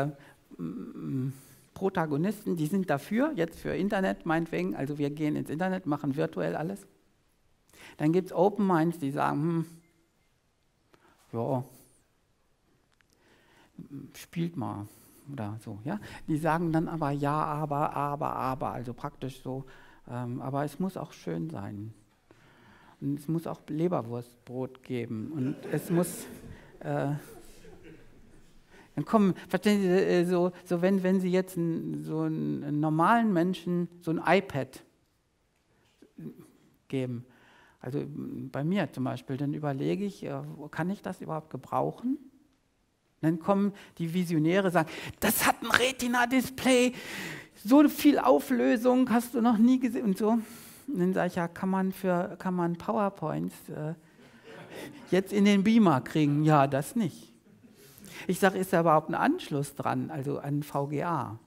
Protagonisten, die sind dafür, jetzt für Internet meinetwegen, also wir gehen ins Internet, machen virtuell alles. Dann gibt es Open Minds, die sagen, ja, spielt mal oder so. Ja? Die sagen dann aber ja, aber, also praktisch so, aber es muss auch schön sein. Und es muss auch Leberwurstbrot geben und es muss, dann kommen, verstehen Sie, so wenn Sie jetzt so einen normalen Menschen so ein iPad geben, also bei mir zum Beispiel, dann überlege ich, kann ich das überhaupt gebrauchen? Dann kommen die Visionäre, sagen, das hat ein Retina-Display, so viel Auflösung hast du noch nie gesehen und so. Und dann sage ich, ja, kann man PowerPoints jetzt in den Beamer kriegen? Ja, das nicht. Ich sage, ist da überhaupt ein Anschluss dran, also an VGA?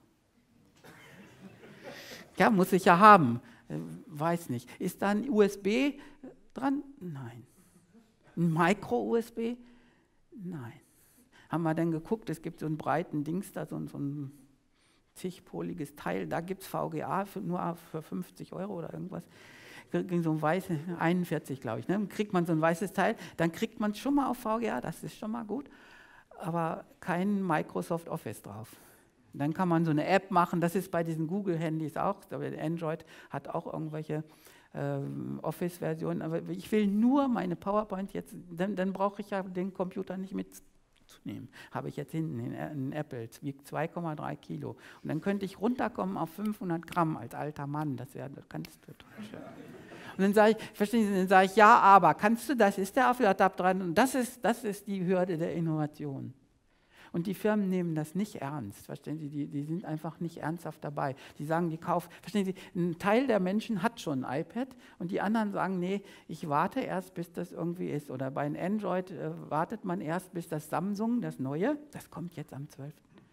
Ja, muss ich ja haben. Weiß nicht. Ist da ein USB dran? Nein. Ein Micro-USB? Nein. Haben wir dann geguckt, es gibt so einen breiten Dings da, so ein zigpoliges Teil, da gibt es VGA nur für 50 € oder irgendwas. Gegen so ein weißes, 41 glaube ich, ne? Kriegt man so ein weißes Teil, dann kriegt man es schon mal auf VGA, das ist schon mal gut, aber kein Microsoft Office drauf. Dann kann man so eine App machen, das ist bei diesen Google-Handys auch, aber Android hat auch irgendwelche Office-Version, aber ich will nur meine PowerPoint jetzt, dann brauche ich ja den Computer nicht mitzunehmen. Habe ich jetzt hinten einen Apple, wiegt 2,3 Kilo. Und dann könnte ich runterkommen auf 500 Gramm als alter Mann, das kannst du total schön. Und dann sage ich, verstehen Sie, dann sage ich, ja, aber kannst du das, ist der Adapter dran? Und das ist die Hürde der Innovation. Und die Firmen nehmen das nicht ernst, verstehen Sie, die sind einfach nicht ernsthaft dabei. Die sagen, verstehen Sie, ein Teil der Menschen hat schon ein iPad und die anderen sagen, nee, ich warte erst, bis das irgendwie ist. Oder bei einem Android wartet man erst, bis das Samsung, das Neue, das kommt jetzt am 12.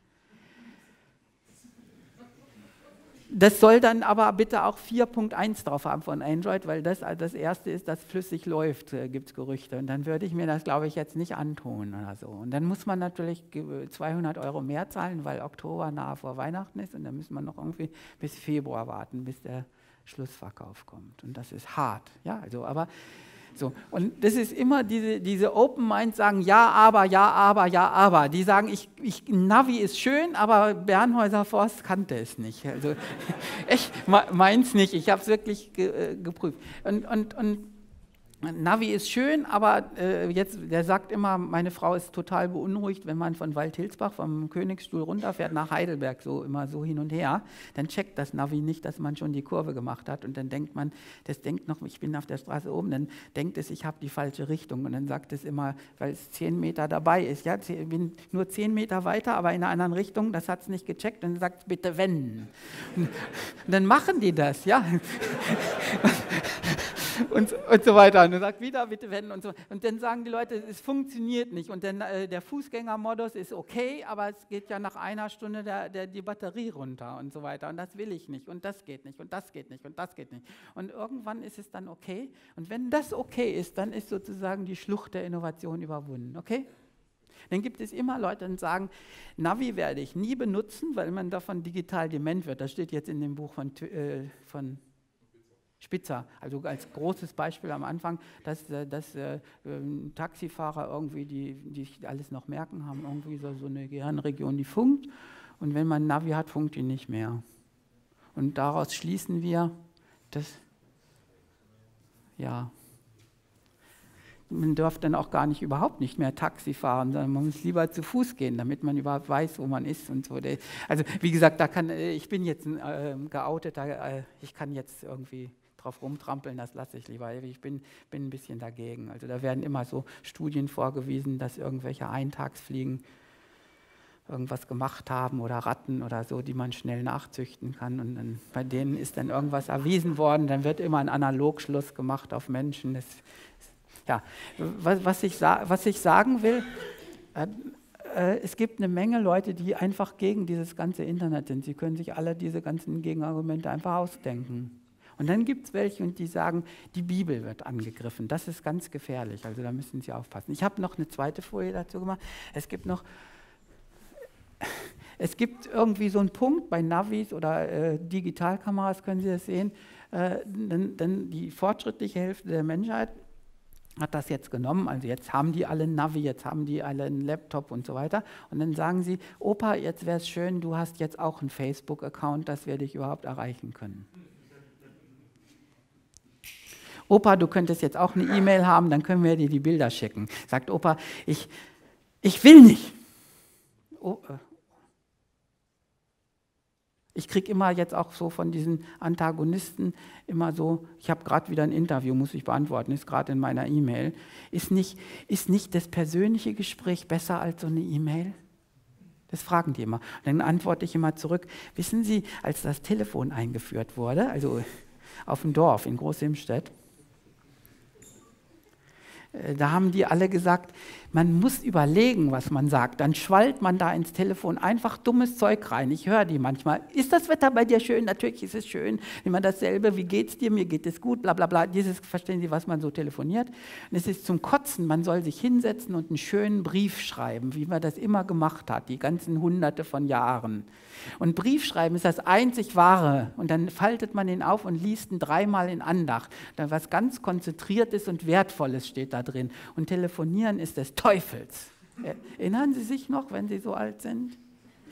Das soll dann aber bitte auch 4.1 drauf haben von Android, weil das erste ist, das flüssig läuft, gibt es Gerüchte. Und dann würde ich mir das, glaube ich, jetzt nicht antun oder so. Und dann muss man natürlich 200 € mehr zahlen, weil Oktober nahe vor Weihnachten ist. Und dann muss man noch irgendwie bis Februar warten, bis der Schlussverkauf kommt. Und das ist hart. Ja, also, aber so. Und das ist immer diese Open Minds sagen, ja, aber, ja, aber, ja, aber. Die sagen, Navi ist schön, aber Bernhäuser Forst kannte es nicht. Also ich meins nicht, ich habe es wirklich geprüft. Und Navi ist schön, aber der sagt immer, meine Frau ist total beunruhigt, wenn man von Waldhilsbach, vom Königsstuhl runterfährt nach Heidelberg, so immer so hin und her, dann checkt das Navi nicht, dass man schon die Kurve gemacht hat und dann denkt man, das denkt noch, ich bin auf der Straße oben, dann denkt es, ich habe die falsche Richtung und dann sagt es immer, weil es 10 Meter dabei ist, ja, ich bin nur 10 Meter weiter, aber in einer anderen Richtung, das hat es nicht gecheckt und dann sagt es, bitte wenden. Und dann machen die das, ja. Und so weiter. Und er sagt wieder, bitte wenden und so. Und dann sagen die Leute, es funktioniert nicht. Und dann der Fußgängermodus ist okay, aber es geht ja nach einer Stunde die Batterie runter und so weiter. Und das will ich nicht. Und das geht nicht. Und das geht nicht. Und das geht nicht. Und irgendwann ist es dann okay. Und wenn das okay ist, dann ist sozusagen die Schlucht der Innovation überwunden. Okay? Dann gibt es immer Leute, die sagen, Navi werde ich nie benutzen, weil man davon digital dement wird. Das steht jetzt in dem Buch von Spitzer, also als großes Beispiel am Anfang, dass Taxifahrer irgendwie, die alles noch merken, haben irgendwie so eine Gehirnregion, die funkt und wenn man ein Navi hat, funkt die nicht mehr. Und daraus schließen wir, dass, ja, man darf dann auch gar nicht überhaupt nicht mehr Taxi fahren, sondern man muss lieber zu Fuß gehen, damit man überhaupt weiß, wo man ist und so. Also wie gesagt, ich bin jetzt ein Geouteter, ich kann jetzt irgendwie drauf rumtrampeln, das lasse ich lieber. Ich bin ein bisschen dagegen. Also da werden immer so Studien vorgewiesen, dass irgendwelche Eintagsfliegen irgendwas gemacht haben oder Ratten oder so, die man schnell nachzüchten kann. Und dann, bei denen ist dann irgendwas erwiesen worden, dann wird immer ein Analogschluss gemacht auf Menschen. Ja, was ich sagen will, es gibt eine Menge Leute, die einfach gegen dieses ganze Internet sind. Sie können sich alle diese ganzen Gegenargumente einfach ausdenken. Und dann gibt es welche, und die sagen, die Bibel wird angegriffen. Das ist ganz gefährlich, also da müssen Sie aufpassen. Ich habe noch eine zweite Folie dazu gemacht. Es gibt irgendwie so einen Punkt bei Navis oder Digitalkameras, können Sie das sehen, denn die fortschrittliche Hälfte der Menschheit hat das jetzt genommen, also jetzt haben die alle ein Navi, jetzt haben die alle einen Laptop und so weiter. Und dann sagen sie, Opa, jetzt wäre es schön, du hast jetzt auch einen Facebook-Account, dass wir dich überhaupt erreichen können. Opa, du könntest jetzt auch eine E-Mail haben, dann können wir dir die Bilder schicken. Sagt Opa, ich will nicht. Ich kriege immer jetzt auch so von diesen Antagonisten immer so, ich habe gerade wieder ein Interview, muss ich beantworten, ist gerade in meiner E-Mail. Ist nicht das persönliche Gespräch besser als so eine E-Mail? Das fragen die immer. Und dann antworte ich immer zurück, wissen Sie, als das Telefon eingeführt wurde, also auf dem Dorf in Groß-Imstedt, da haben die alle gesagt, man muss überlegen, was man sagt. Dann schwallt man da ins Telefon einfach dummes Zeug rein. Ich höre die manchmal. Ist das Wetter bei dir schön? Natürlich ist es schön. Immer dasselbe. Wie geht's dir? Mir geht es gut. Bla bla bla. Verstehen Sie, was man so telefoniert? Und es ist zum Kotzen. Man soll sich hinsetzen und einen schönen Brief schreiben, wie man das immer gemacht hat, die ganzen Hunderte von Jahren. Und Briefschreiben ist das einzig Wahre. Und dann faltet man ihn auf und liest ihn 3-mal in Andacht. Dann was ganz Konzentriertes und Wertvolles steht da drin. Und Telefonieren ist des Teufels. Erinnern Sie sich noch, wenn Sie so alt sind?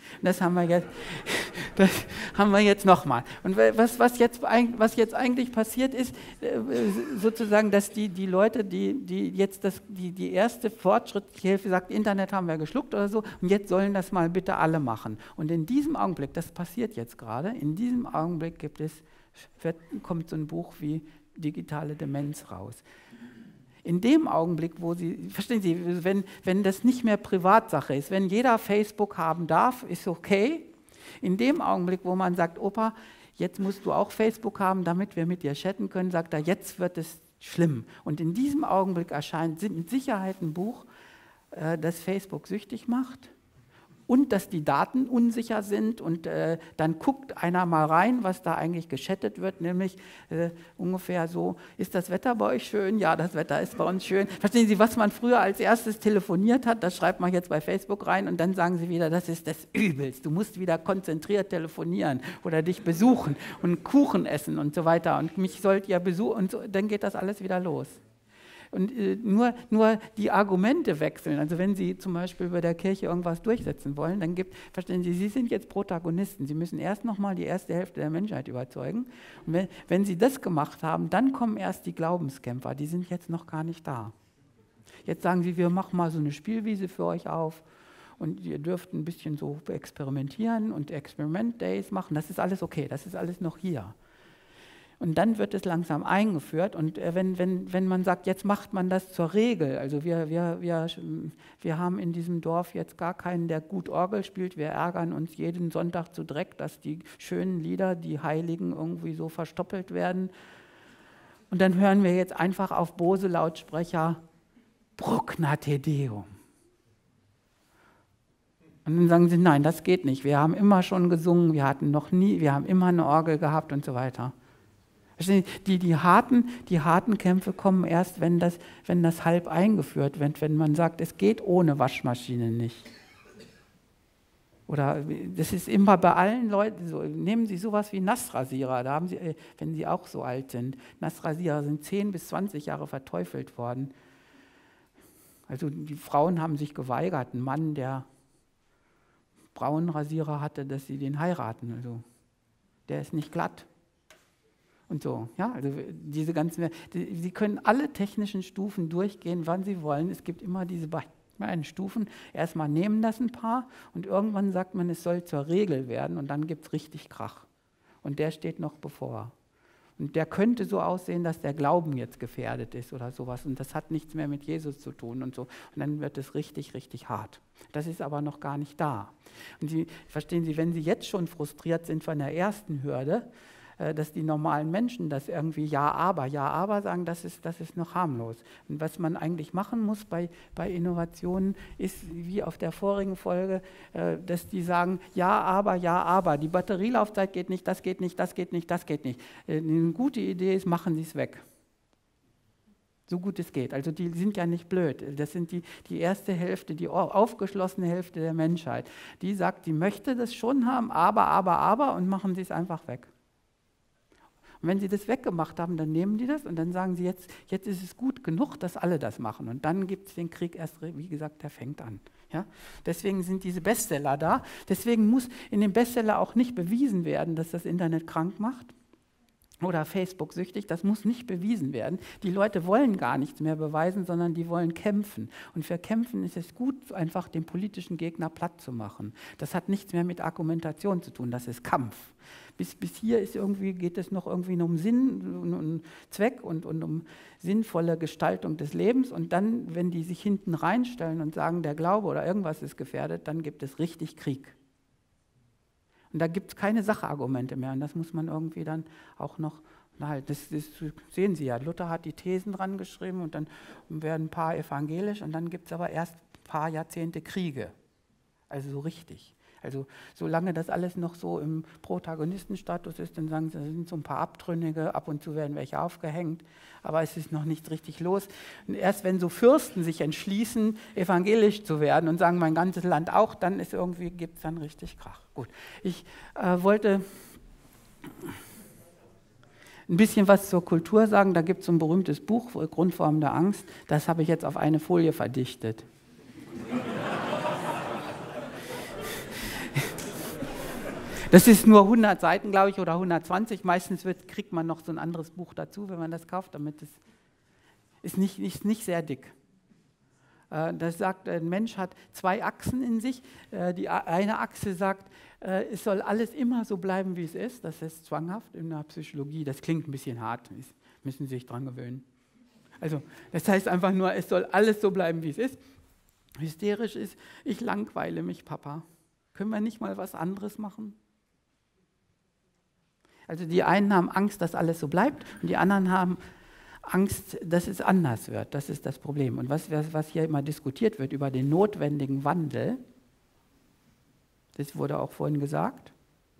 Das haben wir jetzt nochmal. Und was jetzt eigentlich passiert ist, sozusagen, dass die Leute, die jetzt die erste fortschrittliche Hilfe sagt, Internet haben wir geschluckt oder so, und jetzt sollen das mal bitte alle machen. Und in diesem Augenblick, das passiert jetzt gerade, in diesem Augenblick kommt so ein Buch wie Digitale Demenz raus. In dem Augenblick, wo Sie, verstehen Sie, wenn das nicht mehr Privatsache ist, wenn jeder Facebook haben darf, ist okay. In dem Augenblick, wo man sagt, Opa, jetzt musst du auch Facebook haben, damit wir mit dir chatten können, sagt er, jetzt wird es schlimm. Und in diesem Augenblick erscheint mit Sicherheit ein Buch, das Facebook süchtig macht. Und dass die Daten unsicher sind und dann guckt einer mal rein, was da eigentlich geschattet wird, nämlich ungefähr so, ist das Wetter bei euch schön? Ja, das Wetter ist bei uns schön. Verstehen Sie, was man früher als erstes telefoniert hat, das schreibt man jetzt bei Facebook rein und dann sagen Sie wieder, das ist das Übelste. Du musst wieder konzentriert telefonieren oder dich besuchen und Kuchen essen und so weiter und mich sollt ihr besuchen und so, dann geht das alles wieder los. Und nur die Argumente wechseln. Also wenn Sie zum Beispiel bei der Kirche irgendwas durchsetzen wollen, dann verstehen Sie, Sie sind jetzt Protagonisten. Sie müssen erst nochmal die erste Hälfte der Menschheit überzeugen. Und wenn Sie das gemacht haben, dann kommen erst die Glaubenskämpfer. Die sind jetzt noch gar nicht da. Jetzt sagen Sie, wir machen mal so eine Spielwiese für euch auf. Und ihr dürft ein bisschen so experimentieren und Experiment Days machen. Das ist alles okay, das ist alles noch hier. Und dann wird es langsam eingeführt und wenn man sagt, jetzt macht man das zur Regel, also wir haben in diesem Dorf jetzt gar keinen, der gut Orgel spielt, wir ärgern uns jeden Sonntag zu Dreck, dass die schönen Lieder, die Heiligen irgendwie so verstoppelt werden. Und dann hören wir jetzt einfach auf Bose Lautsprecher Bruckner Te Deum. Und dann sagen sie, nein, das geht nicht, wir haben immer schon gesungen, wir haben immer eine Orgel gehabt und so weiter. Die harten Kämpfe kommen erst, wenn das halb eingeführt wird, wenn man sagt, es geht ohne Waschmaschine nicht. Oder das ist immer bei allen Leuten so. Nehmen Sie sowas wie Nassrasierer, da haben Sie, wenn Sie auch so alt sind, Nassrasierer sind 10 bis 20 Jahre verteufelt worden. Also die Frauen haben sich geweigert, ein Mann, der braunen Rasierer hatte, dass sie den heiraten. Also der ist nicht glatt. Und so, ja, also diese ganzen, Sie können alle technischen Stufen durchgehen, wann Sie wollen. Es gibt immer diese beiden Stufen. Erstmal nehmen das ein paar und irgendwann sagt man, es soll zur Regel werden und dann gibt es richtig Krach. Und der steht noch bevor. Und der könnte so aussehen, dass der Glauben jetzt gefährdet ist oder sowas. Und das hat nichts mehr mit Jesus zu tun und so. Und dann wird es richtig, richtig hart. Das ist aber noch gar nicht da. Und verstehen Sie, wenn Sie jetzt schon frustriert sind von der ersten Hürde, dass die normalen Menschen das irgendwie ja, aber sagen, das ist noch harmlos. Und was man eigentlich machen muss bei Innovationen, ist wie auf der vorigen Folge, dass die sagen, ja, aber, die Batterielaufzeit geht nicht, das geht nicht, das geht nicht, das geht nicht. Eine gute Idee ist, machen Sie es weg. So gut es geht. Also die sind ja nicht blöd. Das sind die erste Hälfte, die aufgeschlossene Hälfte der Menschheit. Die sagt, die möchte das schon haben, aber und machen Sie es einfach weg. Und wenn Sie das weggemacht haben, dann nehmen die das und dann sagen Sie, jetzt ist es gut genug, dass alle das machen. Und dann gibt es den Krieg erst, wie gesagt, der fängt an. Ja? Deswegen sind diese Bestseller da. Deswegen muss in dem Bestseller auch nicht bewiesen werden, dass das Internet krank macht oder Facebook süchtig. Das muss nicht bewiesen werden. Die Leute wollen gar nichts mehr beweisen, sondern die wollen kämpfen. Und für Kämpfen ist es gut, einfach den politischen Gegner platt zu machen. Das hat nichts mehr mit Argumentation zu tun, das ist Kampf. Bis hier geht es noch irgendwie um Sinn und Zweck und um sinnvolle Gestaltung des Lebens. Und dann, wenn die sich hinten reinstellen und sagen, der Glaube oder irgendwas ist gefährdet, dann gibt es richtig Krieg. Und da gibt es keine Sachargumente mehr. Und das muss man irgendwie dann auch noch halten. Das sehen Sie ja. Luther hat die Thesen dran geschrieben und dann werden ein paar evangelisch und dann gibt es aber erst ein paar Jahrzehnte Kriege. Also so richtig. Also solange das alles noch so im Protagonistenstatus ist, dann sagen sie, da sind so ein paar Abtrünnige, ab und zu werden welche aufgehängt, aber es ist noch nicht richtig los. Und erst wenn so Fürsten sich entschließen, evangelisch zu werden und sagen, mein ganzes Land auch, dann gibt es dann richtig Krach. Gut, ich wollte ein bisschen was zur Kultur sagen. Da gibt es so ein berühmtes Buch, Grundformen der Angst, das habe ich jetzt auf eine Folie verdichtet. Das ist nur 100 Seiten, glaube ich, oder 120. Meistens kriegt man noch so ein anderes Buch dazu, wenn man das kauft, damit es ist nicht sehr dick. Das sagt, ein Mensch hat 2 Achsen in sich. Die eine Achse sagt, es soll alles immer so bleiben, wie es ist. Das ist zwanghaft in der Psychologie. Das klingt ein bisschen hart, müssen Sie sich dran gewöhnen. Also, das heißt einfach nur, es soll alles so bleiben, wie es ist. Hysterisch ist, ich langweile mich, Papa. Können wir nicht mal was anderes machen? Also die einen haben Angst, dass alles so bleibt und die anderen haben Angst, dass es anders wird. Das ist das Problem. Und was hier immer diskutiert wird über den notwendigen Wandel, das wurde auch vorhin gesagt,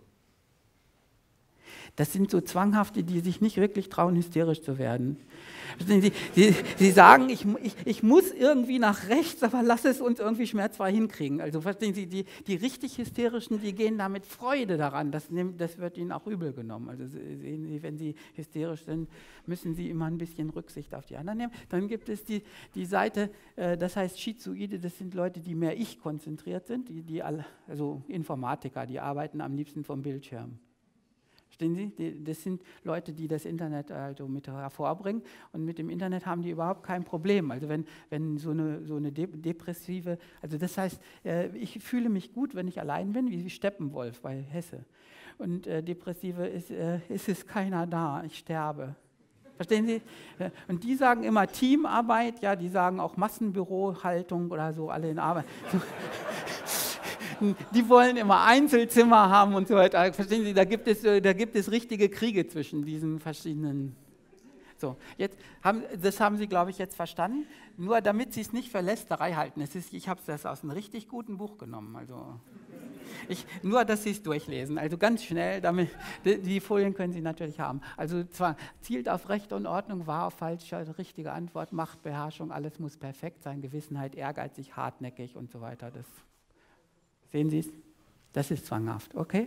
das sind so Zwanghafte, die sich nicht wirklich trauen, hysterisch zu werden. Sie sagen, ich muss irgendwie nach rechts, aber lass es uns irgendwie schmerzfrei hinkriegen. Also verstehen Sie, die richtig Hysterischen, die gehen da mit Freude daran. Das wird ihnen auch übel genommen. Also sehen Sie, wenn Sie hysterisch sind, müssen Sie immer ein bisschen Rücksicht auf die anderen nehmen. Dann gibt es die Seite, das heißt Schizoide, das sind Leute, die mehr ich-konzentriert sind, also Informatiker, die arbeiten am liebsten vom Bildschirm. Verstehen Sie? Das sind Leute, die das Internet also mit hervorbringen und mit dem Internet haben die überhaupt kein Problem. Also wenn so eine depressive, also das heißt, ich fühle mich gut, wenn ich allein bin, wie Steppenwolf bei Hesse. Und depressive ist es keiner da, ich sterbe. Verstehen Sie? Und die sagen immer Teamarbeit, ja, die sagen auch Massenbürohaltung oder so, alle in Arbeit. Die wollen immer Einzelzimmer haben und so weiter. Verstehen Sie, da gibt es richtige Kriege zwischen diesen verschiedenen. So, das haben Sie, glaube ich, jetzt verstanden. Nur damit Sie es nicht für Lästerei halten. Ich habe das aus einem richtig guten Buch genommen. Also nur, dass Sie es durchlesen. Also ganz schnell, die Folien können Sie natürlich haben. Also zwar zielt auf Recht und Ordnung, wahr, falsch, richtige Antwort, Macht, Beherrschung, alles muss perfekt sein, Gewissenheit, ehrgeizig, hartnäckig und so weiter. Sehen Sie es? Das ist zwanghaft, okay?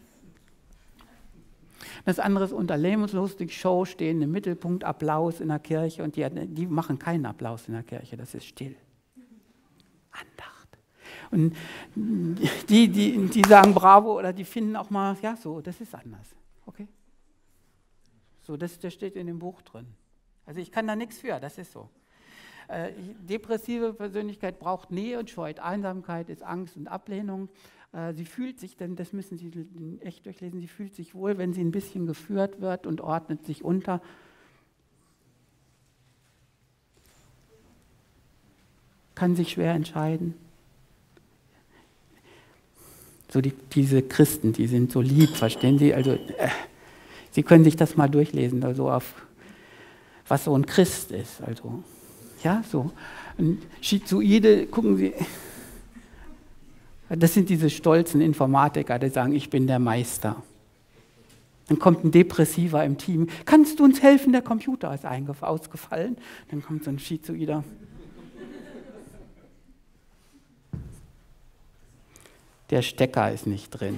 Das andere ist unternehmenslustig, Show, stehen im Mittelpunkt, Applaus in der Kirche und die machen keinen Applaus in der Kirche, das ist still. Andacht. Und die sagen Bravo oder die finden auch mal, ja so, das ist anders, okay? So, das steht in dem Buch drin. Also ich kann da nichts für, das ist so. Depressive Persönlichkeit braucht Nähe und scheut Einsamkeit, ist Angst und Ablehnung. Sie fühlt sich, denn das müssen Sie echt durchlesen, sie fühlt sich wohl, wenn sie ein bisschen geführt wird und ordnet sich unter. Kann sich schwer entscheiden. So diese Christen, die sind so lieb, verstehen Sie? Also Sie können sich das mal durchlesen, also auf was so ein Christ ist, also. Ja, so. Und Schizoide, gucken Sie, das sind diese stolzen Informatiker, die sagen, ich bin der Meister. Dann kommt ein Depressiver im Team, kannst du uns helfen, der Computer ist ausgefallen. Dann kommt so ein Schizoider. Der Stecker ist nicht drin.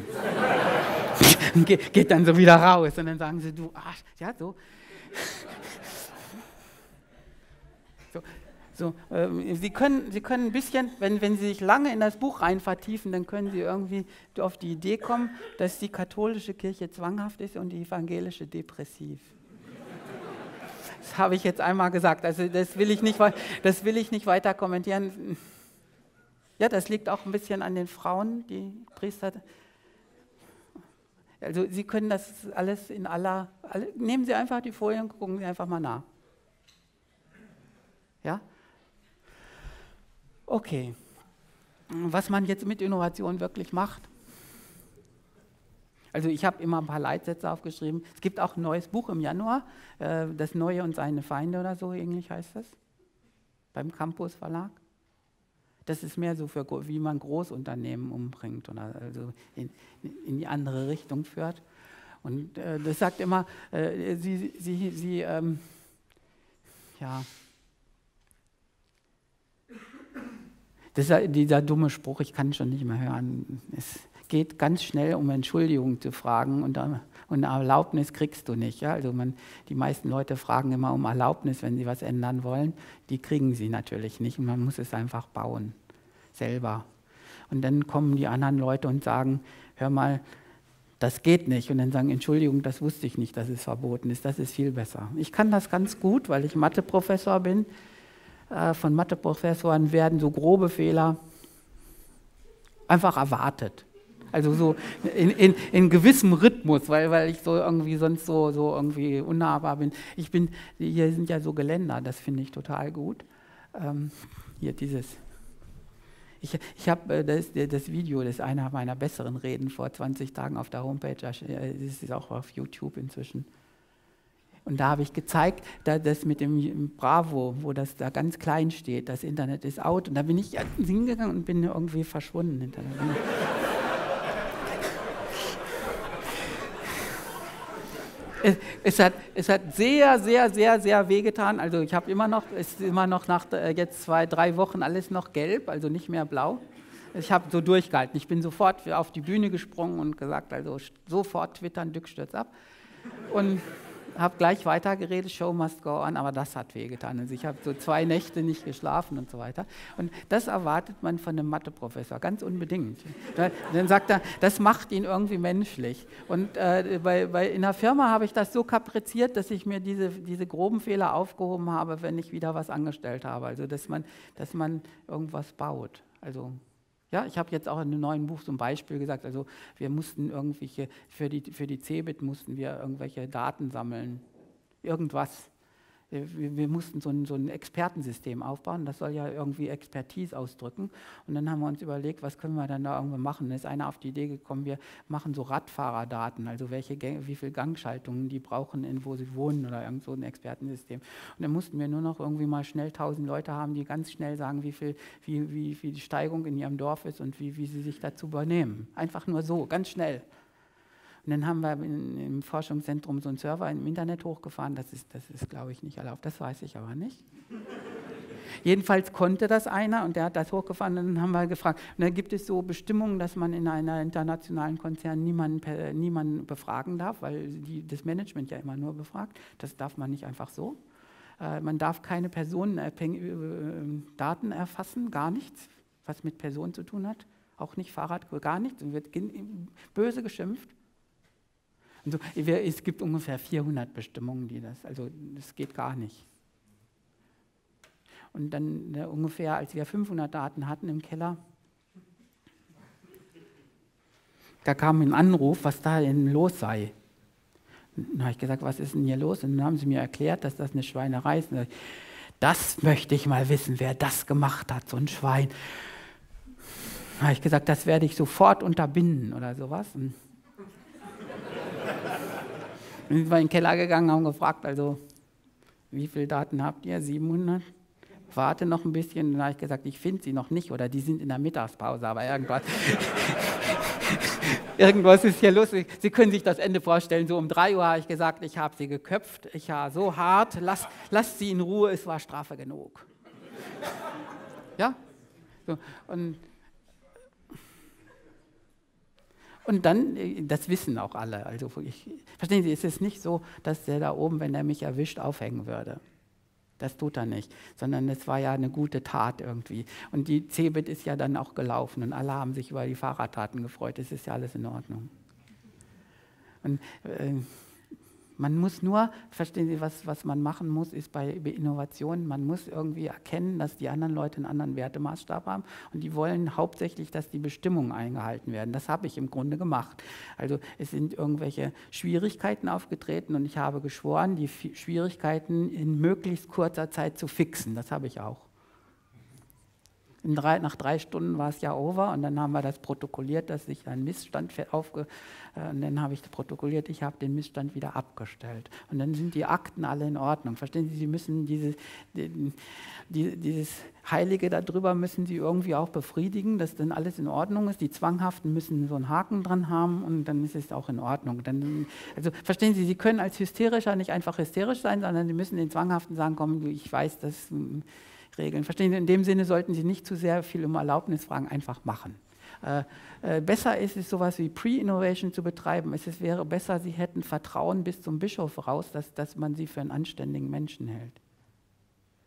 Geht dann so wieder raus und dann sagen sie, du Arsch, ja so. Sie können ein bisschen, wenn Sie sich lange in das Buch rein vertiefen, dann können Sie irgendwie auf die Idee kommen, dass die katholische Kirche zwanghaft ist und die evangelische depressiv. Das habe ich jetzt einmal gesagt, also das will ich nicht weiter kommentieren. Ja, das liegt auch ein bisschen an den Frauen, die Priester. Also Sie können das alles nehmen Sie einfach die Folien und gucken Sie einfach mal nach. Ja? Okay, was man jetzt mit Innovation wirklich macht. Also ich habe immer ein paar Leitsätze aufgeschrieben. Es gibt auch ein neues Buch im Januar, Das Neue und seine Feinde oder so, ähnlich heißt das, beim Campus Verlag. Das ist mehr so für, wie man Großunternehmen umbringt oder also in die andere Richtung führt. Und das sagt immer, das ist dieser dumme Spruch, ich kann schon nicht mehr hören. Es geht ganz schnell um Entschuldigung zu fragen und eine Erlaubnis kriegst du nicht. Ja? Also die meisten Leute fragen immer um Erlaubnis, wenn sie was ändern wollen. Die kriegen sie natürlich nicht und man muss es einfach bauen, selber. Und dann kommen die anderen Leute und sagen, hör mal, das geht nicht. Und dann sagen, Entschuldigung, das wusste ich nicht, dass es verboten ist. Das ist viel besser. Ich kann das ganz gut, weil ich Matheprofessor bin. Von Matheprofessoren werden so grobe Fehler einfach erwartet. Also so in gewissem Rhythmus, weil ich so irgendwie sonst so irgendwie unnahbar bin. Hier sind ja so Geländer, das finde ich total gut. Hier dieses. Ich habe das Video, das ist einer meiner besseren Reden vor 20 Tagen auf der Homepage, das ist auch auf YouTube inzwischen. Und da habe ich gezeigt, das mit dem Bravo, wo das da ganz klein steht, das Internet ist out. Und da bin ich hingegangen und bin irgendwie verschwunden hinterher. Es hat sehr, sehr, sehr, sehr wehgetan. Also es ist immer noch nach jetzt 2-3 Wochen alles noch gelb, also nicht mehr blau. Ich habe so durchgehalten. Ich bin sofort auf die Bühne gesprungen und gesagt, also sofort twittern, Dück stürzt ab. Und habe gleich weitergeredet, Show must go on, aber das hat wehgetan. Also ich habe so 2 Nächte nicht geschlafen und so weiter. Und das erwartet man von einem Matheprofessor, ganz unbedingt. Dann sagt er, das macht ihn irgendwie menschlich. Und in der Firma habe ich das so kapriziert, dass ich mir diese groben Fehler aufgehoben habe, wenn ich wieder was angestellt habe. Also dass man irgendwas baut. Also ja, ich habe jetzt auch in einem neuen Buch zum Beispiel gesagt, also wir mussten irgendwelche, für die CeBIT mussten wir irgendwelche Daten sammeln, irgendwas. Wir mussten so ein Expertensystem aufbauen, das soll ja irgendwie Expertise ausdrücken. Und dann haben wir uns überlegt, was können wir dann da irgendwie machen. Da ist einer auf die Idee gekommen, wir machen so Radfahrerdaten, also wie viele Gangschaltungen die brauchen, wo sie wohnen oder irgend so ein Expertensystem. Und dann mussten wir nur noch irgendwie mal schnell 1000 Leute haben, die ganz schnell sagen, wie viel die Steigung in ihrem Dorf ist und wie sie sich dazu übernehmen. Einfach nur so, ganz schnell. Und dann haben wir im Forschungszentrum so einen Server im Internet hochgefahren. Das ist glaube ich, nicht erlaubt. Das weiß ich aber nicht. Jedenfalls konnte das einer und der hat das hochgefahren. Und dann haben wir gefragt. Und dann gibt es so Bestimmungen, dass man in einer internationalen Konzern niemanden befragen darf, weil das Management ja immer nur befragt. Das darf man nicht einfach so. Man darf keine personenabhängigen Daten erfassen, gar nichts, was mit Personen zu tun hat. Auch nicht Fahrrad, gar nichts. Und wird böse geschimpft. So, es gibt ungefähr 400 Bestimmungen, also das geht gar nicht. Und dann ungefähr, als wir 500 Daten hatten im Keller, da kam ein Anruf, was da denn los sei. Dann habe ich gesagt, was ist denn hier los? Und dann haben sie mir erklärt, dass das eine Schweinerei ist. Das möchte ich mal wissen, wer das gemacht hat, so ein Schwein. Dann habe ich gesagt, das werde ich sofort unterbinden oder sowas. Und dann sind wir in den Keller gegangen, haben gefragt, also wie viele Daten habt ihr? 700? Warte noch ein bisschen. Dann habe ich gesagt, ich finde sie noch nicht oder die sind in der Mittagspause, aber irgendwas ist hier lustig. Sie können sich das Ende vorstellen, so um 3 Uhr habe ich gesagt, ich habe sie geköpft, ich war so hart, lasst sie in Ruhe, es war Strafe genug. Ja? So, und dann, das wissen auch alle. Also verstehen Sie, es ist nicht so, dass der da oben, wenn er mich erwischt, aufhängen würde. Das tut er nicht, sondern es war ja eine gute Tat irgendwie. Und die CeBIT ist ja dann auch gelaufen und alle haben sich über die Fahrradtaten gefreut. Es ist ja alles in Ordnung. Und man muss nur, verstehen Sie, was man machen muss, ist bei Innovationen, man muss irgendwie erkennen, dass die anderen Leute einen anderen Wertemaßstab haben und die wollen hauptsächlich, dass die Bestimmungen eingehalten werden. Das habe ich im Grunde gemacht. Also es sind irgendwelche Schwierigkeiten aufgetreten und ich habe geschworen, die Schwierigkeiten in möglichst kurzer Zeit zu fixen. Das habe ich auch. Nach 3 Stunden war es ja over und dann haben wir das protokolliert, dass sich ein Missstand und dann habe ich protokolliert, ich habe den Missstand wieder abgestellt. Und dann sind die Akten alle in Ordnung. Verstehen Sie, Sie müssen dieses Heilige darüber müssen Sie irgendwie auch befriedigen, dass dann alles in Ordnung ist. Die Zwanghaften müssen so einen Haken dran haben und dann ist es auch in Ordnung. Also verstehen Sie, Sie können als Hysterischer nicht einfach hysterisch sein, sondern Sie müssen den Zwanghaften sagen, komm, ich weiß, dass Regeln. Verstehen Sie, in dem Sinne sollten Sie nicht zu sehr viel um Erlaubnis fragen, einfach machen. Besser ist es, sowas wie Pre-Innovation zu betreiben. Es wäre besser, Sie hätten Vertrauen bis zum Bischof raus, dass man Sie für einen anständigen Menschen hält.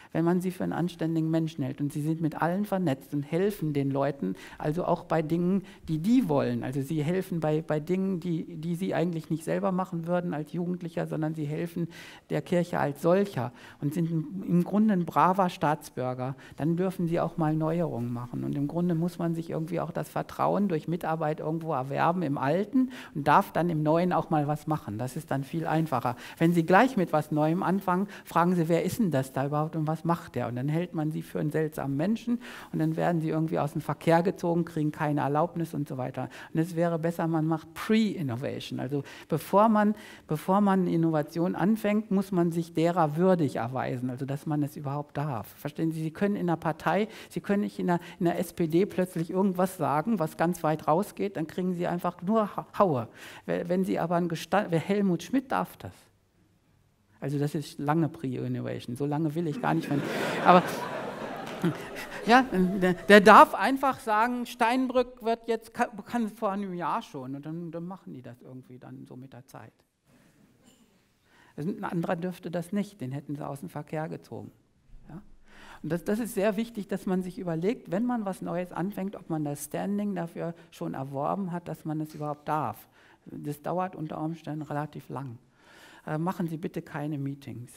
wenn man sie für einen anständigen Menschen hält. Und sie sind mit allen vernetzt und helfen den Leuten, also auch bei Dingen, die wollen. Also sie helfen bei Dingen, die sie eigentlich nicht selber machen würden als Jugendlicher, sondern sie helfen der Kirche als solcher und sind im Grunde ein braver Staatsbürger. Dann dürfen sie auch mal Neuerungen machen. Und im Grunde muss man sich irgendwie auch das Vertrauen durch Mitarbeit irgendwo erwerben im Alten und darf dann im Neuen auch mal was machen. Das ist dann viel einfacher. Wenn Sie gleich mit was Neuem anfangen, fragen Sie, wer ist denn das da überhaupt und was macht der? Und dann hält man sie für einen seltsamen Menschen und dann werden sie irgendwie aus dem Verkehr gezogen, kriegen keine Erlaubnis und so weiter. Und es wäre besser, man macht Pre-Innovation. Also bevor man eine Innovation anfängt, muss man sich derer würdig erweisen, also dass man es überhaupt darf. Verstehen Sie, Sie können in einer Partei, Sie können nicht in der SPD plötzlich irgendwas sagen, was ganz weit rausgeht, dann kriegen Sie einfach nur Haue. Wenn Sie aber Helmut Schmidt darf das. Also das ist lange Pre-Innovation, so lange will ich gar nicht. Aber ja, der darf einfach sagen, Steinbrück kann vor einem Jahr schon und dann machen die das irgendwie dann so mit der Zeit. Also ein anderer dürfte das nicht, den hätten sie aus dem Verkehr gezogen. Ja? Und das ist sehr wichtig, dass man sich überlegt, wenn man was Neues anfängt, ob man das Standing dafür schon erworben hat, dass man es überhaupt darf. Das dauert unter Umständen relativ lang. Machen Sie bitte keine Meetings.